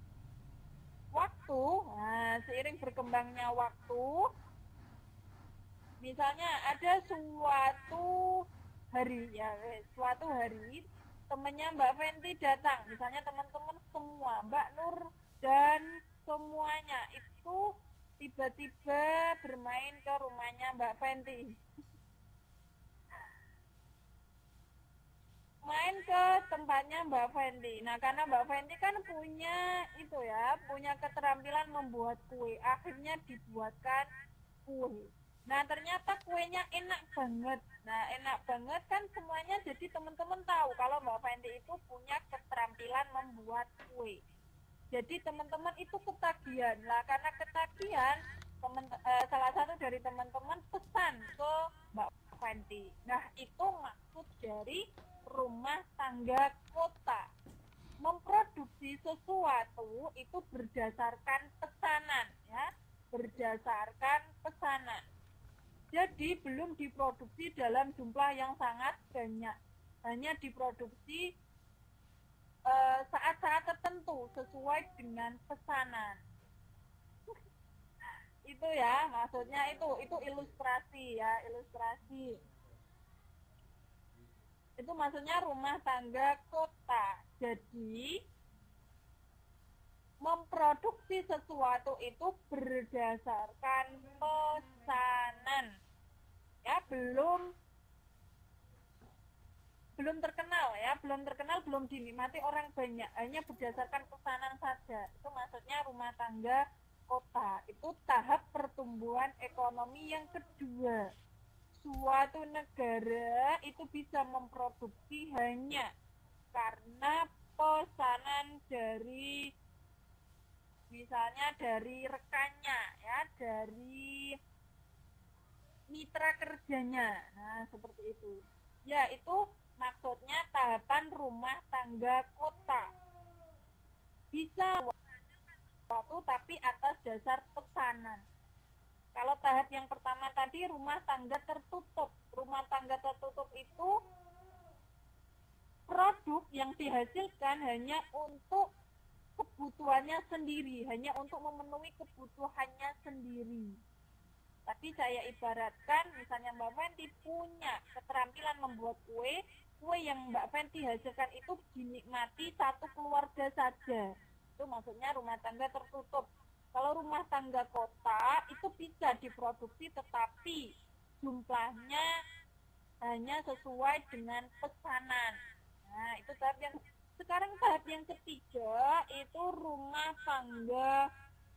waktu, seiring berkembangnya waktu, misalnya ada suatu hari ya, suatu hari temennya Mbak Fenty datang, misalnya teman-teman semua, Mbak Nur dan semuanya itu tiba-tiba bermain ke rumahnya Mbak Fenty, main ke tempatnya Mbak Fenty. Nah, karena Mbak Fenty kan punya itu ya, punya keterampilan membuat kue, akhirnya dibuatkan kue. Nah, ternyata kuenya enak banget. Nah, enak banget kan semuanya, jadi teman-teman tahu kalau Mbak Fenty itu punya keterampilan membuat kue. Jadi teman-teman itu ketagihan lah, karena ketagihan salah satu dari teman-teman pesan ke Mbak Fenty. Nah, itu maksud dari rumah tangga kota. Memproduksi sesuatu itu berdasarkan pesanan ya, berdasarkan pesanan. Jadi belum diproduksi dalam jumlah yang sangat banyak, hanya diproduksi saat-saat tertentu sesuai dengan pesanan. Itu ya, maksudnya itu ilustrasi ya, ilustrasi. Itu maksudnya rumah tangga kota. Jadi memproduksi sesuatu itu berdasarkan pesanan. Ya, belum terkenal ya, belum dinikmati orang banyak, hanya berdasarkan pesanan saja. Itu maksudnya rumah tangga kota. Itu tahap pertumbuhan ekonomi yang kedua. Suatu negara itu bisa memproduksi hanya karena pesanan dari, misalnya dari rekannya ya, dari mitra kerjanya. Nah, seperti itu. Ya, itu maksudnya tahapan rumah tangga kota. Bisa suatu tapi atas dasar pesanan. Kalau tahap yang pertama tadi rumah tangga tertutup. Rumah tangga tertutup itu produk yang dihasilkan hanya untuk kebutuhannya sendiri, hanya untuk memenuhi kebutuhannya sendiri. Tapi saya ibaratkan, misalnya Mbak Fenty punya keterampilan membuat kue yang Mbak Fenty hasilkan itu dinikmati satu keluarga saja. Itu maksudnya rumah tangga tertutup. Kalau rumah tangga kota itu bisa diproduksi tetapi jumlahnya hanya sesuai dengan pesanan. Nah, itu tahap yang sekarang. Tahap yang ketiga itu rumah tangga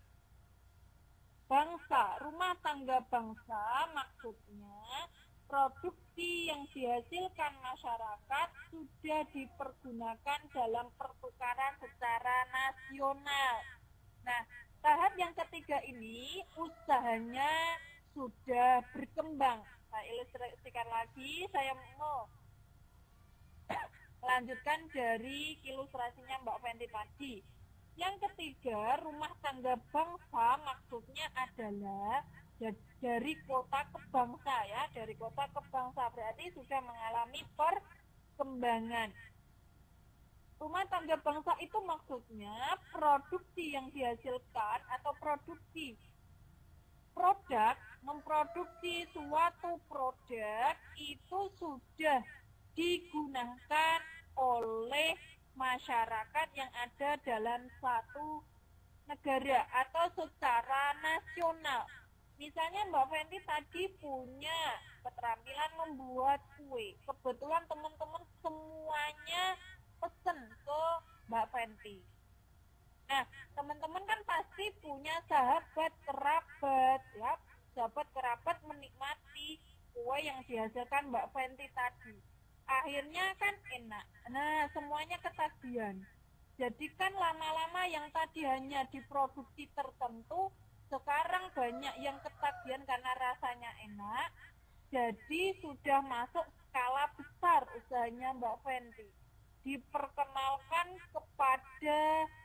bangsa. Rumah tangga bangsa maksudnya produksi yang dihasilkan masyarakat sudah dipergunakan dalam pertukaran secara nasional. Nah, tahap yang ketiga ini usahanya sudah berkembang. Saya ilustrasikan lagi, saya mau lanjutkan dari ilustrasinya Mbak Fenty tadi. Yang ketiga, rumah tangga bangsa maksudnya adalah dari kota ke bangsa ya, dari kota ke bangsa, berarti sudah mengalami perkembangan. Rumah tangga bangsa itu maksudnya produksi yang dihasilkan atau produksi produk, memproduksi suatu produk itu sudah digunakan oleh masyarakat yang ada dalam satu negara atau secara nasional. Misalnya Mbak Fenty tadi punya keterampilan membuat kue. Kebetulan teman-teman semuanya pesen ke Mbak Fenty. Nah, teman-teman kan pasti punya sahabat kerabat ya. Sahabat kerabat menikmati kue yang dihasilkan Mbak Fenty tadi. Akhirnya kan enak. Nah, semuanya ketagihan. Jadi kan lama-lama yang tadi hanya diproduksi tertentu, sekarang banyak yang ketagihan karena rasanya enak. Jadi sudah masuk skala besar usahanya Mbak Fenty. Diperkenalkan kepada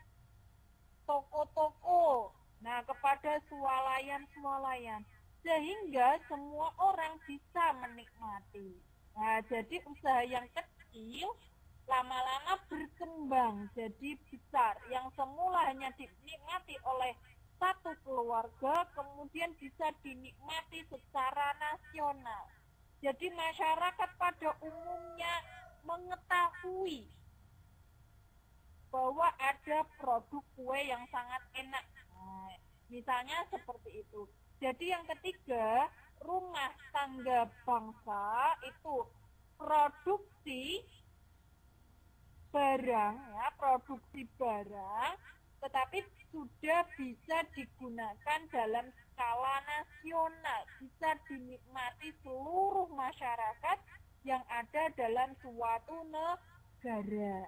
toko-toko, nah kepada swalayan, sehingga semua orang bisa menikmati. Nah, jadi usaha yang kecil lama-lama berkembang jadi besar. Yang semula hanya dinikmati oleh satu keluarga, kemudian bisa dinikmati secara nasional. Jadi masyarakat pada umumnya mengetahui bahwa ada produk kue yang sangat enak. Nah, misalnya seperti itu. Jadi yang ketiga, rumah tangga bangsa itu produksi barang, ya, produksi barang, tetapi sudah bisa digunakan dalam skala nasional, bisa dinikmati seluruh masyarakat yang ada dalam suatu negara.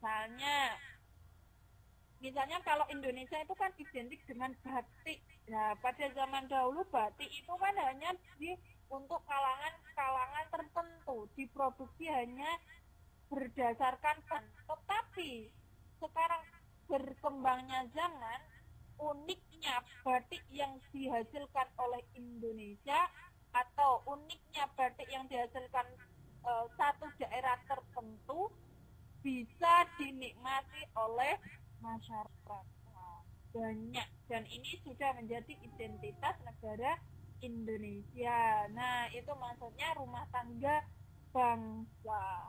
Misalnya kalau Indonesia itu kan identik dengan batik. Nah, pada zaman dahulu batik itu kan hanya untuk kalangan tertentu, diproduksi hanya berdasarkan tetapi sekarang berkembangnya zaman, uniknya batik yang dihasilkan oleh Indonesia atau uniknya batik yang dihasilkan satu daerah tertentu bisa dinikmati oleh masyarakat banyak, dan ini sudah menjadi identitas negara Indonesia. Nah, itu maksudnya rumah tangga bangsa.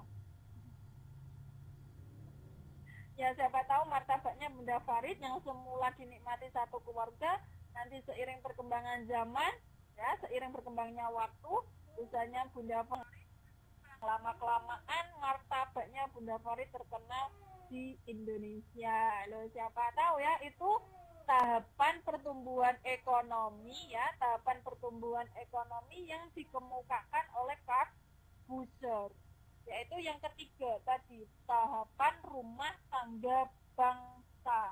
Ya, siapa tahu martabaknya Bunda Farid yang semula dinikmati satu keluarga, nanti seiring perkembangan zaman, ya, seiring berkembangnya waktu, usahanya Bunda Farid, lama-kelamaan martabaknya Bunda Farid terkenal di Indonesia. Loh, siapa tahu ya, itu tahapan pertumbuhan ekonomi, ya, tahapan pertumbuhan ekonomi yang dikemukakan oleh Corbusier, yaitu yang ketiga tadi, tahapan rumah tangga bangsa.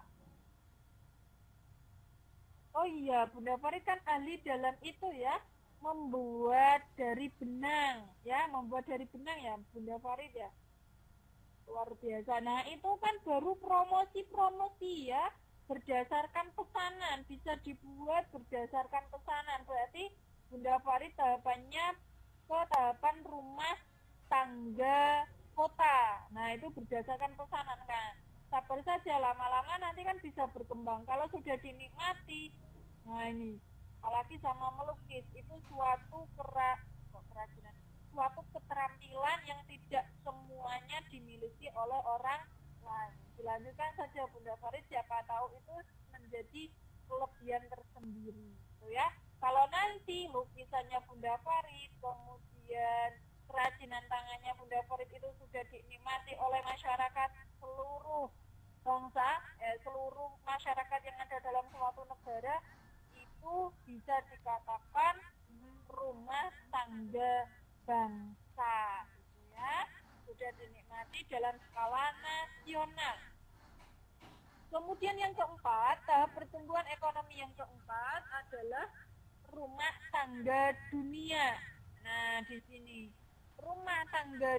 Oh iya, Bunda Farid kan ahli dalam itu ya, membuat dari benang ya, Bunda Farid ya, luar biasa. Nah, itu kan baru promosi ya, berdasarkan pesanan, bisa dibuat berdasarkan pesanan. Berarti Bunda Farid tahapannya ke tahapan rumah tangga kota. Nah, itu berdasarkan pesanan kan. Sabar saja, lama-lama nanti kan bisa berkembang. Kalau sudah dinikmati, nah ini, apalagi sama melukis, itu suatu kerajinan, suatu keterampilan yang tidak semuanya dimiliki oleh orang lain. Dilanjutkan saja Bunda Farid, siapa tahu itu menjadi kelebihan tersendiri, gitu ya. Kalau nanti lukisannya Bunda Farid, kemudian kerajinan tangannya Bunda Farid itu sudah dinikmati oleh masyarakat seluruh bangsa, seluruh masyarakat yang ada dalam suatu negara, itu bisa dikatakan rumah tangga bangsa, gitu ya, sudah dinikmati dalam skala nasional. Kemudian yang keempat, tahap pertumbuhan ekonomi yang keempat adalah rumah tangga dunia. Nah, di sini rumah tangga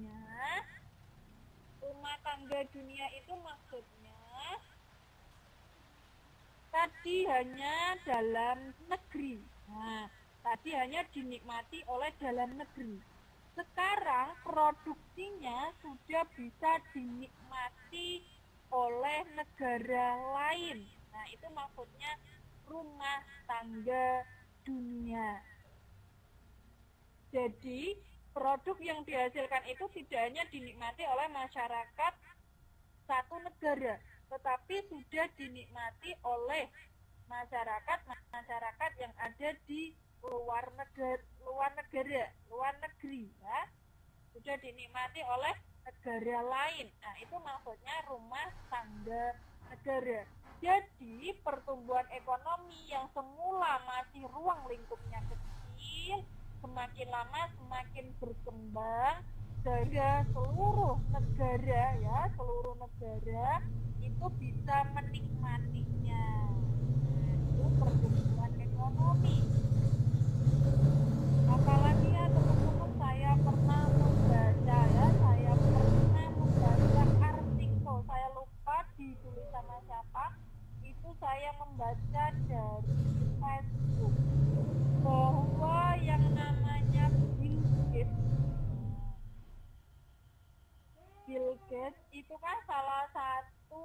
dunia itu maksudnya tadi hanya dalam negeri. Nah, tadi hanya dinikmati oleh dalam negeri. Sekarang produksinya sudah bisa dinikmati oleh negara lain. Nah, itu maksudnya rumah tangga dunia. Jadi produk yang dihasilkan itu tidak hanya dinikmati oleh masyarakat satu negara, tetapi sudah dinikmati oleh masyarakat yang ada di luar negeri, ya, sudah dinikmati oleh negara lain. Nah, itu maksudnya rumah tangga negara. Jadi pertumbuhan ekonomi yang semula masih ruang lingkupnya kecil, semakin lama semakin berkembang sehingga seluruh negara itu bisa menikmatinya. Itu pertumbuhan ekonomi. Apalagi ya teman-teman, saya pernah membaca artikel, saya lupa ditulis sama siapa, itu saya membaca dari Facebook bahwa yang namanya Bill Gates itu kan salah satu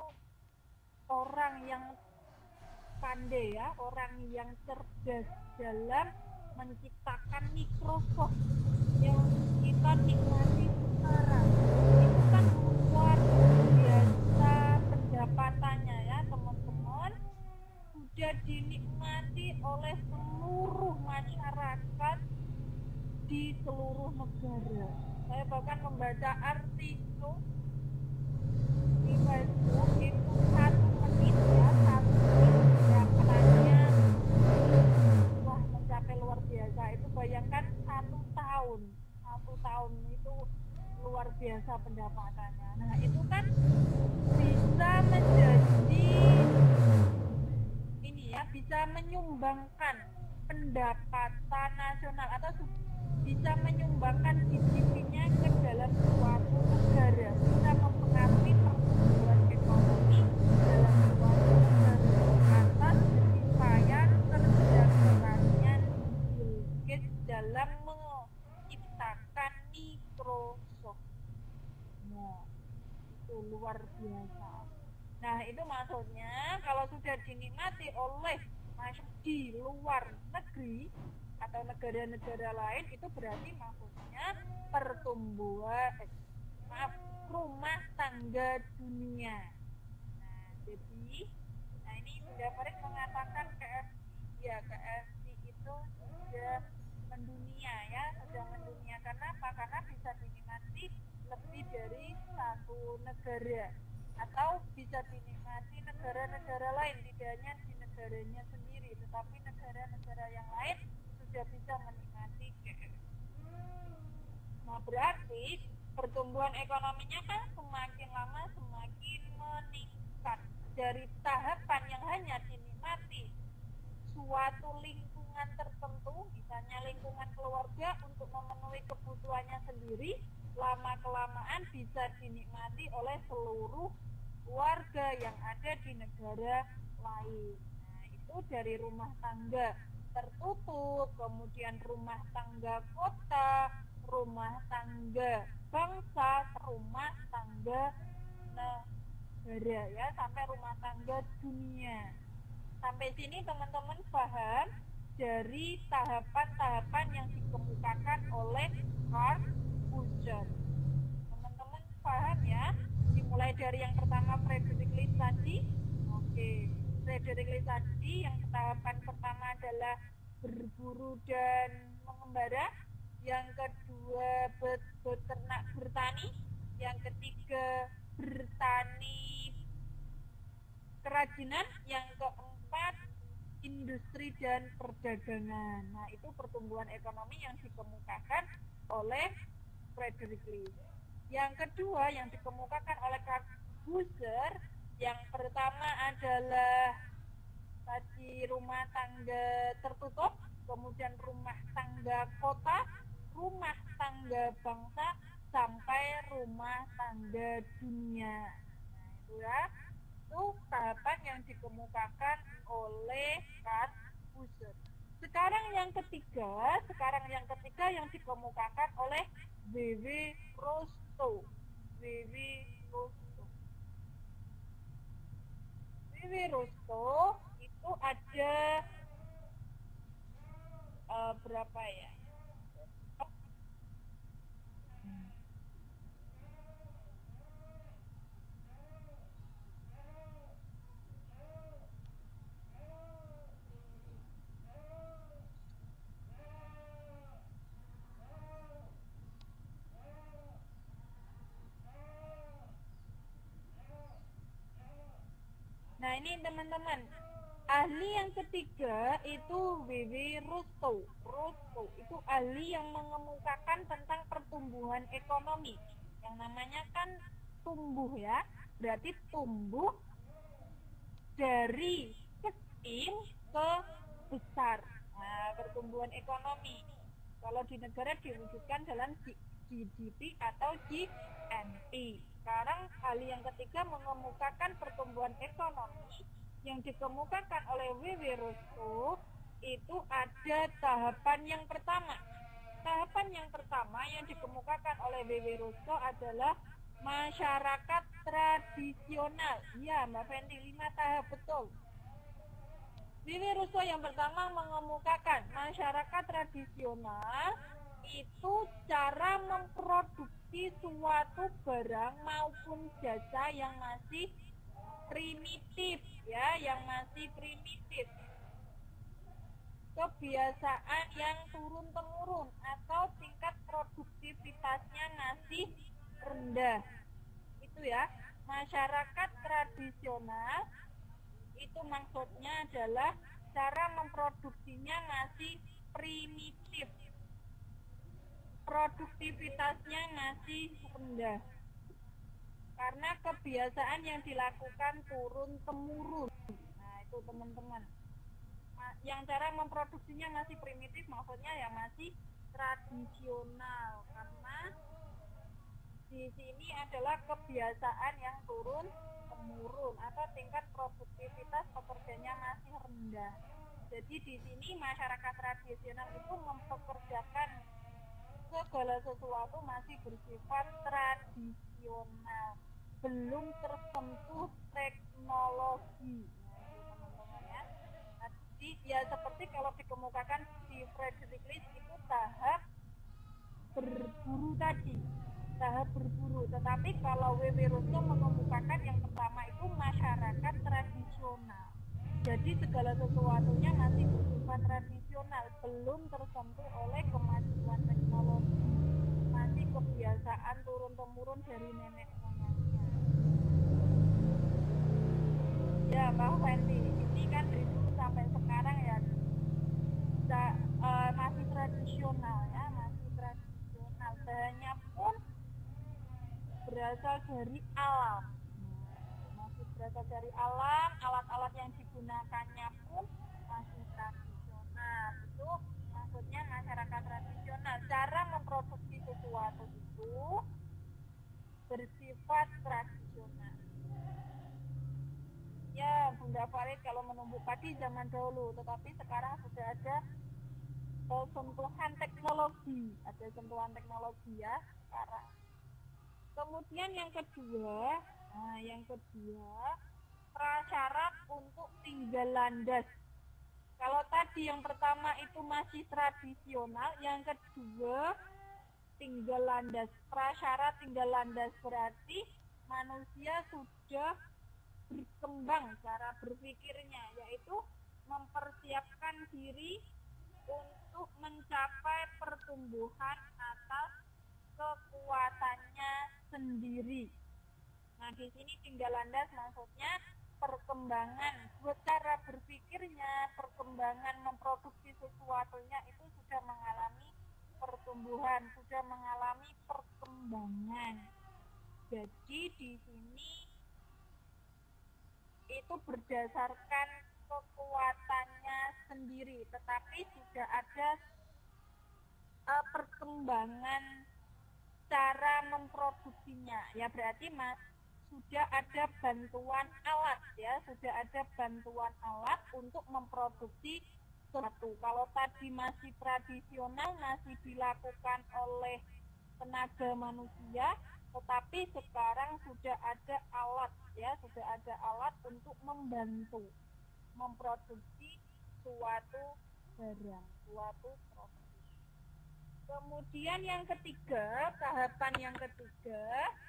orang yang pandai, ya, orang yang cerdas dalam menciptakan Microsoft. yang kita nikmati sekarang itu kan luar biasa pendapatannya ya teman-teman, sudah dinikmati oleh seluruh masyarakat di seluruh negara. Saya bahkan membaca artikel di Facebook itu 1 menit ya, 1 menit pendapatannya wah mencapai luar biasa. Itu bayangkan 1 tahun itu luar biasa pendapatannya. Nah itu kan bisa menjadi ini ya, bisa menyumbangkan pendapatan nasional atau bisa menyumbangkan GDP-nya ke dalam suatu negara, bisa mempengaruhi pertumbuhan ekonomi dalam suatu negara atas jeripayah kerja kerasnya Bill Gates dalam menciptakan Microsoft. Nah, itu luar biasa. Nah, itu maksudnya kalau sudah dinikmati oleh di luar negeri atau negara-negara lain, itu berarti maksudnya pertumbuhan rumah tangga dunia. Nah, jadi ini Bunda Farid mengatakan KFC itu sudah mendunia ya, sudah mendunia. Karena apa? Karena bisa dinikmati lebih dari satu negara atau bisa dinikmati negara-negara lain, tidak hanya di negaranya sendiri, tetapi negara-negara yang lain sudah bisa menikmati KFC. Nah, berarti pertumbuhan ekonominya kan semakin lama semakin meningkat dari tahapan yang hanya dinikmati suatu lingkungan tertentu, misalnya lingkungan keluarga untuk memenuhi kebutuhannya sendiri, lama-kelamaan bisa dinikmati oleh seluruh warga yang ada di negara lain. Nah, itu dari rumah tangga tertutup, kemudian rumah tangga kota, rumah tangga bangsa, rumah tangga negara ya, sampai rumah tangga dunia. Sampai sini teman-teman paham dari tahapan-tahapan yang dikemukakan oleh Carl Gustav. Teman-teman paham ya? Dimulai dari yang pertama Frederick List tadi. Oke, Frederick List tadi yang tahapan pertama adalah berburu dan mengembara, yang kedua beternak bertani, yang ketiga bertani kerajinan, yang keempat industri dan perdagangan. Nah, itu pertumbuhan ekonomi yang dikemukakan oleh Frederick List. Yang kedua yang dikemukakan oleh Carl Gustav, yang pertama adalah tadi rumah tangga tertutup, kemudian rumah tangga kota, rumah tangga bangsa, sampai rumah tangga dunia. Nah, itu ya, itu tahapan yang dikemukakan oleh Carl Gustav. Sekarang yang ketiga yang dikemukakan oleh W.W. Rostow. W.W. Rostow itu ada berapa ya? Nah, ini teman-teman, ahli yang ketiga itu W.W. Rostow. Itu ahli yang mengemukakan tentang pertumbuhan ekonomi. Yang namanya kan tumbuh ya, berarti tumbuh dari kecil ke besar. Nah, pertumbuhan ekonomi kalau di negara diwujudkan dalam GDP atau GNP. Sekarang ahli yang ketiga mengemukakan pertumbuhan ekonomi yang dikemukakan oleh W.W. Rostow. Itu ada tahapan yang pertama. Tahapan yang pertama yang dikemukakan oleh W.W. Rostow adalah masyarakat tradisional. Ya, Mbak Fendi, 5 tahap betul. W.W. Rostow yang pertama mengemukakan masyarakat tradisional itu cara memproduksi suatu barang maupun jasa yang masih primitif, ya, yang masih primitif. Kebiasaan yang turun-temurun atau tingkat produktivitasnya masih rendah. Itu ya, masyarakat tradisional itu maksudnya adalah cara memproduksinya masih primitif, produktivitasnya masih rendah karena kebiasaan yang dilakukan turun-temurun. Nah, itu teman-teman. Yang cara memproduksinya masih primitif maksudnya ya masih tradisional, karena di sini adalah kebiasaan yang turun-temurun atau tingkat produktivitas pekerjanya masih rendah. Jadi di sini masyarakat tradisional itu mempekerjakan segala sesuatu masih bersifat tradisional, belum tersentuh teknologi. Jadi ya seperti kalau dikemukakan di Friedrich List itu tahap berburu tadi, tahap berburu. Tetapi kalau W.W. Rousseau mengemukakan yang pertama itu masyarakat tradisional. Jadi segala sesuatunya masih bersifat tradisional, belum tersentuh oleh kemajuan teknologi, masih kebiasaan turun-temurun dari nenek moyangnya. Ya, Mbak Fenty, ini kan dari dulu sampai sekarang ya masih tradisional ya, masih tradisional. Bahannya pun berasal dari alam. Masih berasal dari alam, alat-alat yang digunakannya pun masih tradisional. Itu maksudnya masyarakat tradisional. Cara memproduksi sesuatu itu bersifat tradisional. Ya, Bunda Farid kalau menumbuk padi zaman dahulu, tetapi sekarang sudah ada sentuhan teknologi, ada sentuhan teknologi ya sekarang. Kemudian yang kedua, prasyarat untuk tinggal landas. Kalau tadi yang pertama itu masih tradisional, yang kedua tinggal landas. Prasyarat tinggal landas berarti manusia sudah berkembang cara berpikirnya, yaitu mempersiapkan diri untuk mencapai pertumbuhan atas kekuatannya sendiri. Nah, di sini tinggal landas maksudnya perkembangan cara berpikirnya, perkembangan memproduksi sesuatunya itu sudah mengalami pertumbuhan, sudah mengalami perkembangan. Jadi di sini itu berdasarkan kekuatannya sendiri, tetapi sudah ada perkembangan cara memproduksinya. Ya berarti sudah ada bantuan alat ya, sudah ada bantuan alat untuk memproduksi sesuatu. Kalau tadi masih tradisional, masih dilakukan oleh tenaga manusia, tetapi sekarang sudah ada alat ya, sudah ada alat untuk membantu memproduksi suatu barang, suatu produk. Kemudian yang ketiga, tahapan yang ketiga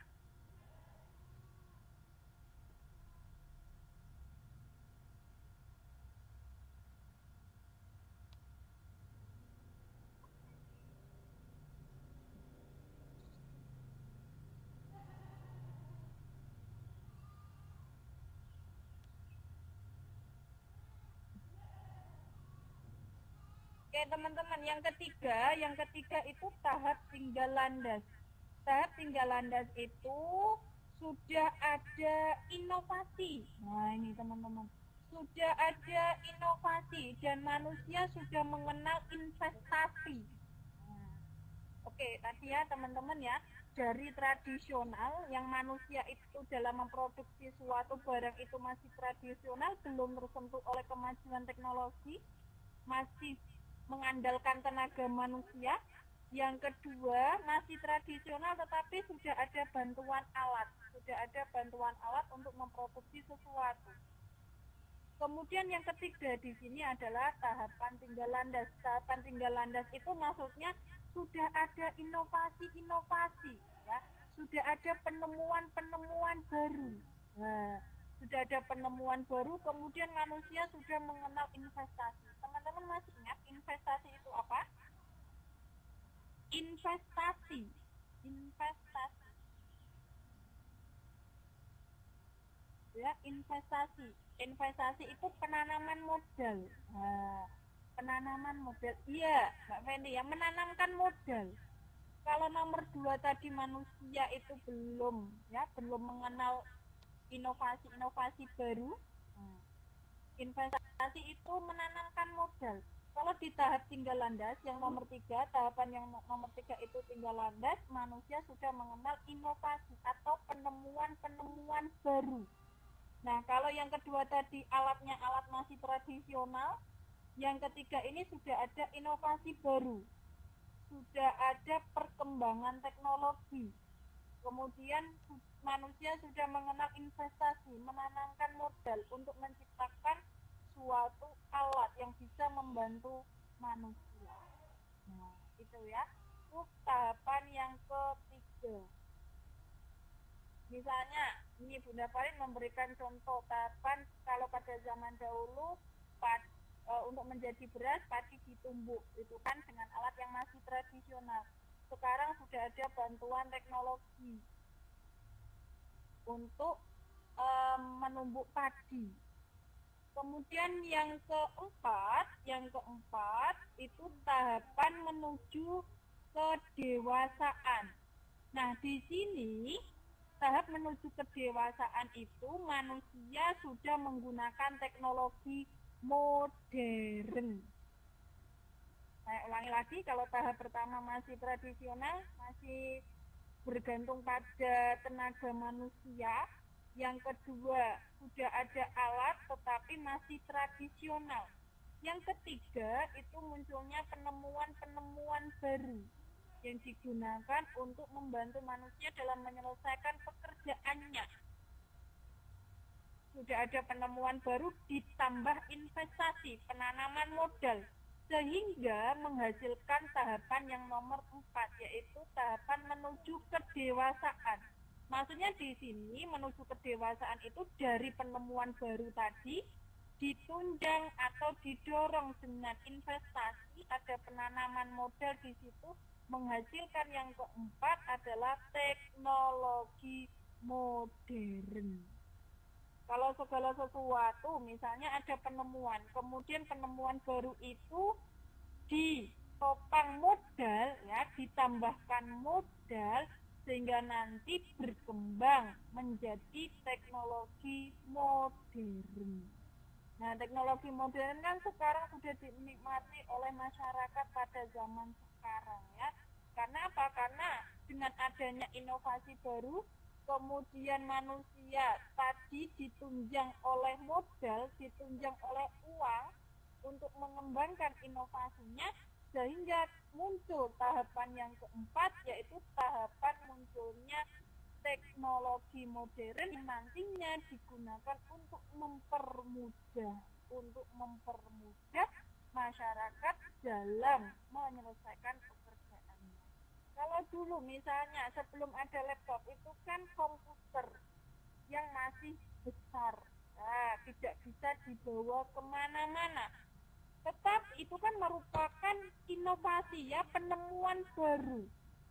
teman-teman, yang ketiga itu tahap tinggal landas. Tahap tinggal landas itu sudah ada inovasi. Nah, ini teman-teman, sudah ada inovasi dan manusia sudah mengenal investasi. Oke, tadi ya teman-teman ya, dari tradisional yang manusia itu dalam memproduksi suatu barang itu masih tradisional, belum tersentuh oleh kemajuan teknologi, masih mengandalkan tenaga manusia. Yang kedua masih tradisional tetapi sudah ada bantuan alat, untuk memproduksi sesuatu. Kemudian yang ketiga di sini adalah tahapan tinggal landas. Tahapan tinggal landas itu maksudnya sudah ada inovasi-inovasi, ya, sudah ada penemuan-penemuan baru. Nah, sudah ada penemuan baru, kemudian manusia sudah mengenal investasi. Teman-teman masih ingat investasi itu apa? Investasi, investasi, ya, investasi itu penanaman modal. Nah, penanaman modal, iya Mbak Fendi, ya, menanamkan modal. Kalau nomor 2 tadi manusia itu belum mengenal inovasi-inovasi baru. Investasi itu menanamkan modal. Kalau di tahap tinggal landas yang nomor 3, tahapan yang nomor 3 itu tinggal landas, manusia sudah mengenal inovasi atau penemuan-penemuan baru. Nah, kalau yang kedua tadi alatnya alat masih tradisional, yang ketiga ini sudah ada inovasi baru, sudah ada perkembangan teknologi. Kemudian manusia sudah mengenal investasi, menanamkan modal untuk menciptakan suatu alat yang bisa membantu manusia. Nah, itu ya. Itu tahapan yang ketiga. Misalnya, ini Bunda Farin memberikan contoh tahapan kalau pada zaman dahulu untuk menjadi beras padi ditumbuk, itu kan dengan alat yang masih tradisional. Sekarang sudah ada bantuan teknologi untuk menumbuk padi. Kemudian yang keempat itu tahapan menuju kedewasaan. Nah, di sini tahap menuju kedewasaan itu manusia sudah menggunakan teknologi modern. Saya ulangi lagi, kalau tahap pertama masih tradisional, masih bergantung pada tenaga manusia. Yang kedua, sudah ada alat tetapi masih tradisional. Yang ketiga, itu munculnya penemuan-penemuan baru yang digunakan untuk membantu manusia dalam menyelesaikan pekerjaannya. Sudah ada penemuan baru ditambah investasi, penanaman modal, sehingga menghasilkan tahapan yang nomor 4, yaitu tahapan menuju kedewasaan. Maksudnya di sini menuju kedewasaan itu dari penemuan baru tadi ditunjang atau didorong dengan investasi, ada penanaman modal di situ, menghasilkan yang keempat adalah teknologi modern. Kalau segala sesuatu, misalnya ada penemuan, kemudian penemuan baru itu ditopang modal, ya, ditambahkan modal, sehingga nanti berkembang menjadi teknologi modern. Nah, teknologi modern kan sekarang sudah dinikmati oleh masyarakat pada zaman sekarang, ya. Karena apa? Karena dengan adanya inovasi baru, kemudian manusia tadi ditunjang oleh modal, ditunjang oleh uang untuk mengembangkan inovasinya, sehingga muncul tahapan yang keempat, yaitu tahapan munculnya teknologi modern yang nantinya digunakan untuk mempermudah masyarakat dalam menyelesaikan pekerjaannya. Kalau dulu misalnya sebelum ada laptop itu kan komputer yang masih besar, nah, tidak bisa dibawa kemana-mana. Tetapi itu kan merupakan inovasi, ya, penemuan baru.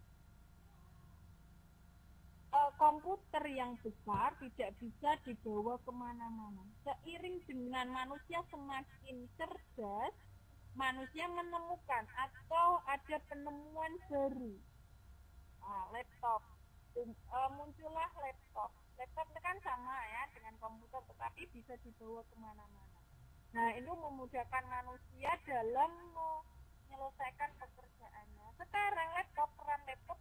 Komputer yang besar tidak bisa dibawa kemana-mana. Seiring dengan manusia semakin cerdas, manusia menemukan atau ada penemuan baru. Laptop, muncullah laptop. Laptop kan sama, ya, dengan komputer, tetapi bisa dibawa kemana-mana. Nah, itu memudahkan manusia dalam menyelesaikan pekerjaannya. Sekarang peran laptop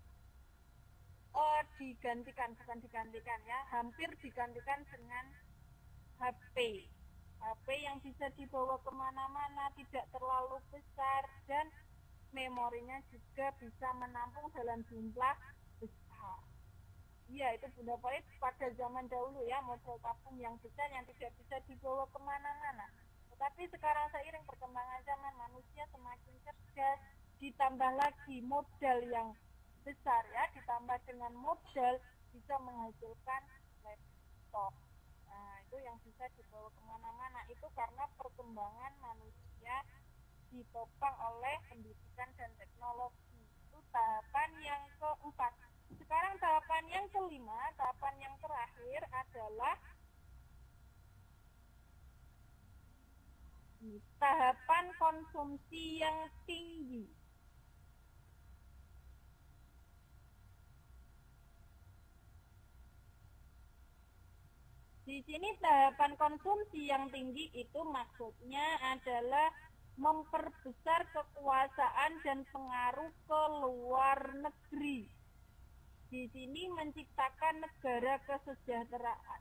bukan digantikan, ya, hampir digantikan dengan HP. HP yang bisa dibawa kemana-mana, tidak terlalu besar, dan memorinya juga bisa menampung dalam jumlah besar. Iya, itu Bunda Farid pada zaman dahulu, ya, model tabung yang besar yang tidak bisa dibawa kemana-mana. Tetapi sekarang seiring perkembangan zaman, manusia semakin cerdas, ditambah lagi modal yang besar ya, ditambah dengan modal bisa menghasilkan laptop. Nah, itu yang bisa dibawa kemana-mana. Itu karena perkembangan manusia ditopang oleh pendidikan dan teknologi. Itu tahapan yang keempat. Sekarang tahapan yang kelima, tahapan yang terakhir adalah tahapan konsumsi yang tinggi. Di sini tahapan konsumsi yang tinggi itu maksudnya adalah memperbesar kekuasaan dan pengaruh ke luar negeri. Di sini menciptakan negara kesejahteraan.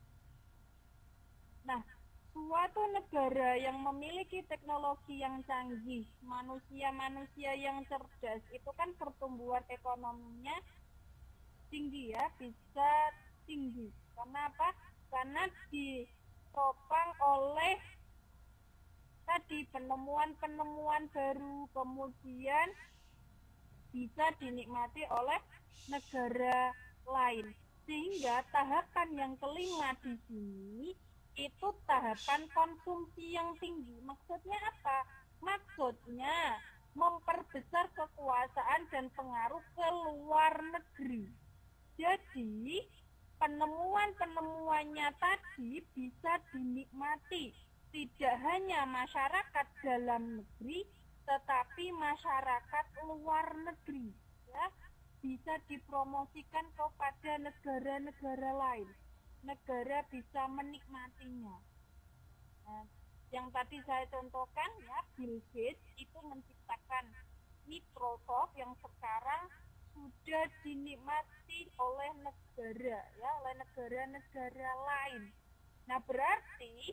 Nah, suatu negara yang memiliki teknologi yang canggih, manusia-manusia yang cerdas, itu kan pertumbuhan ekonominya tinggi ya, bisa tinggi. Karena apa? Karena ditopang oleh tadi penemuan-penemuan baru, kemudian bisa dinikmati oleh negara lain. Sehingga tahapan yang kelima di sini itu tahapan konsumsi yang tinggi. Maksudnya apa? Maksudnya memperbesar kekuasaan dan pengaruh ke luar negeri. Jadi penemuan-penemuannya tadi bisa dinikmati tidak hanya masyarakat dalam negeri, tetapi masyarakat luar negeri ya, bisa dipromosikan kepada negara-negara lain. Negara bisa menikmatinya. Nah, yang tadi saya contohkan ya, Bill Gates itu menciptakan Microsoft yang sekarang sudah dinikmati oleh negara ya, oleh negara-negara lain. Nah, berarti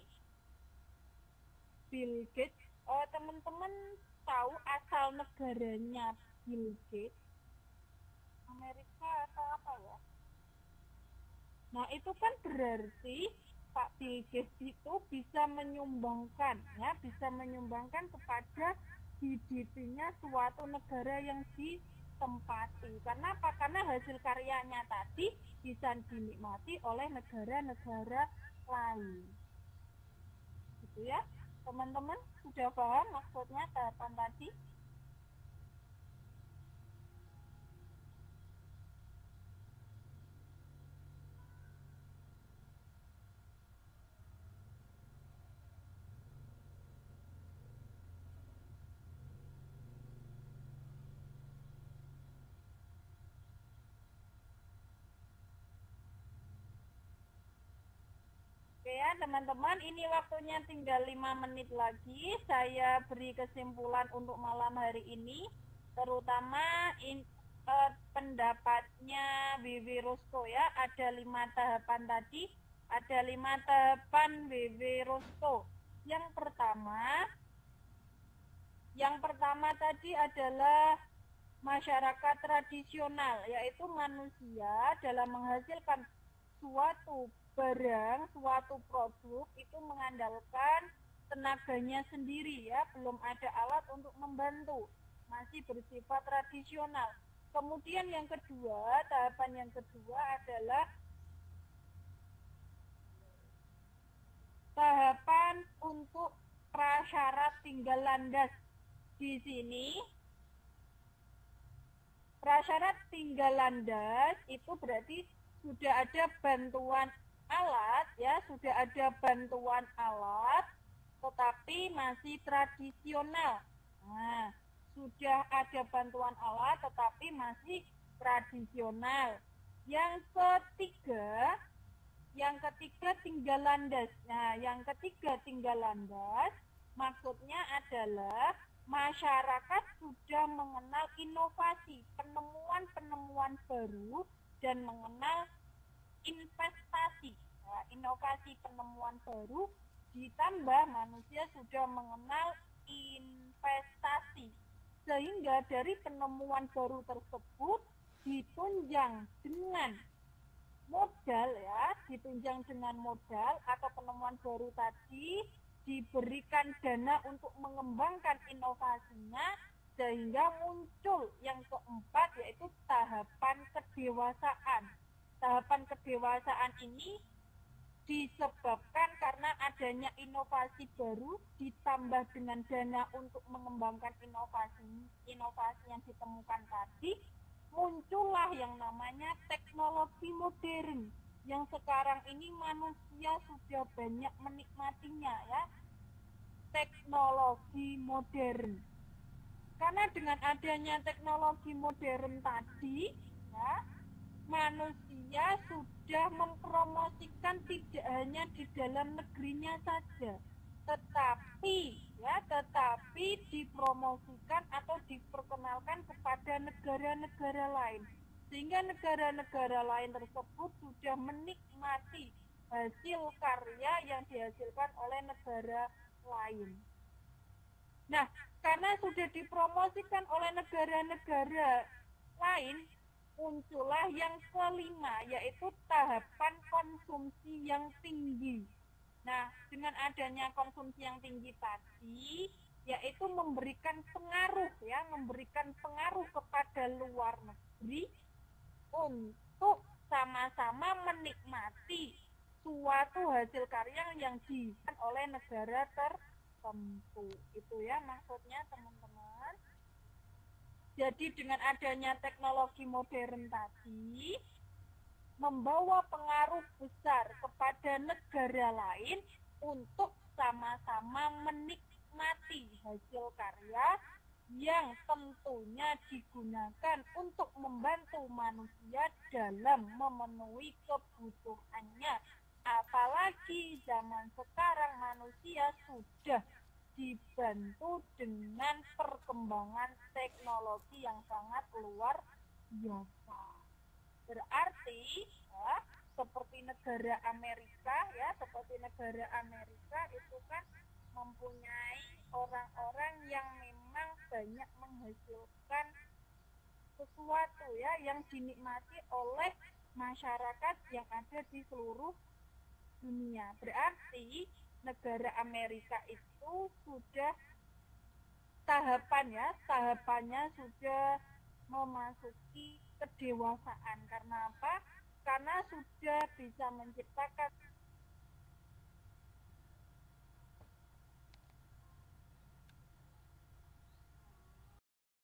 Bill Gates, teman-teman tahu asal negaranya Bill Gates? Amerika atau apa ya? Nah, itu kan berarti Pak Bill Gates itu bisa menyumbangkan ya, bisa menyumbangkan kepada GDP-nya suatu negara yang ditempati. Karena apa? Karena hasil karyanya tadi bisa dinikmati oleh negara-negara lain. Gitu ya. Teman-teman sudah paham maksudnya tahapan tadi? Oke ya teman-teman, ini waktunya tinggal 5 menit lagi. Saya beri kesimpulan untuk malam hari ini, terutama pendapatnya Wiwi Rusto ya. Ada 5 tahapan tadi, ada 5 tahapan Wiwi Rusto. Yang pertama tadi adalah masyarakat tradisional, yaitu manusia dalam menghasilkan suatu barang, suatu produk itu mengandalkan tenaganya sendiri ya, belum ada alat untuk membantu, masih bersifat tradisional. Kemudian yang kedua, tahapan yang kedua adalah tahapan untuk prasyarat tinggal landas. Di sini prasyarat tinggal landas itu berarti sudah ada bantuan alat ya, sudah ada bantuan alat tetapi masih tradisional. Nah, sudah ada bantuan alat tetapi masih tradisional. Yang ketiga tinggal landas. Nah, yang ketiga tinggal landas maksudnya adalah masyarakat sudah mengenal inovasi, penemuan-penemuan baru dan mengenal investasi. Nah, inovasi penemuan baru ditambah manusia sudah mengenal investasi. Sehingga dari penemuan baru tersebut ditunjang dengan modal ya, ditunjang dengan modal atau penemuan baru tadi diberikan dana untuk mengembangkan inovasinya, Sehingga muncul yang keempat, yaitu tahapan kedewasaan. Tahapan kedewasaan ini disebabkan karena adanya inovasi baru ditambah dengan dana untuk mengembangkan inovasi yang ditemukan tadi, muncullah yang namanya teknologi modern yang sekarang ini manusia sudah banyak menikmatinya, ya. Teknologi modern. Karena dengan adanya teknologi modern tadi, ya, manusia sudah mempromosikan tidak hanya di dalam negerinya saja, tetapi dipromosikan atau diperkenalkan kepada negara-negara lain, sehingga negara-negara lain tersebut sudah menikmati hasil karya yang dihasilkan oleh negara lain. Nah, karena sudah dipromosikan oleh negara-negara lain, muncullah yang kelima, yaitu tahapan konsumsi yang tinggi. Nah, dengan adanya konsumsi yang tinggi tadi, yaitu memberikan pengaruh kepada luar negeri untuk sama-sama menikmati suatu hasil karya yang dihasilkan oleh negara tertentu. Itu ya maksudnya, teman-teman. Jadi dengan adanya teknologi modern tadi membawa pengaruh besar kepada negara lain untuk sama-sama menikmati hasil karya yang tentunya digunakan untuk membantu manusia dalam memenuhi kebutuhannya. Apalagi zaman sekarang manusia sudah dibantu dengan perkembangan teknologi yang sangat luar biasa. Berarti ya, seperti negara Amerika itu kan mempunyai orang-orang yang memang banyak menghasilkan sesuatu, ya, yang dinikmati oleh masyarakat yang ada di seluruh dunia. Berarti negara Amerika itu sudah tahapannya sudah memasuki kedewasaan. Karena apa? Karena sudah bisa menciptakan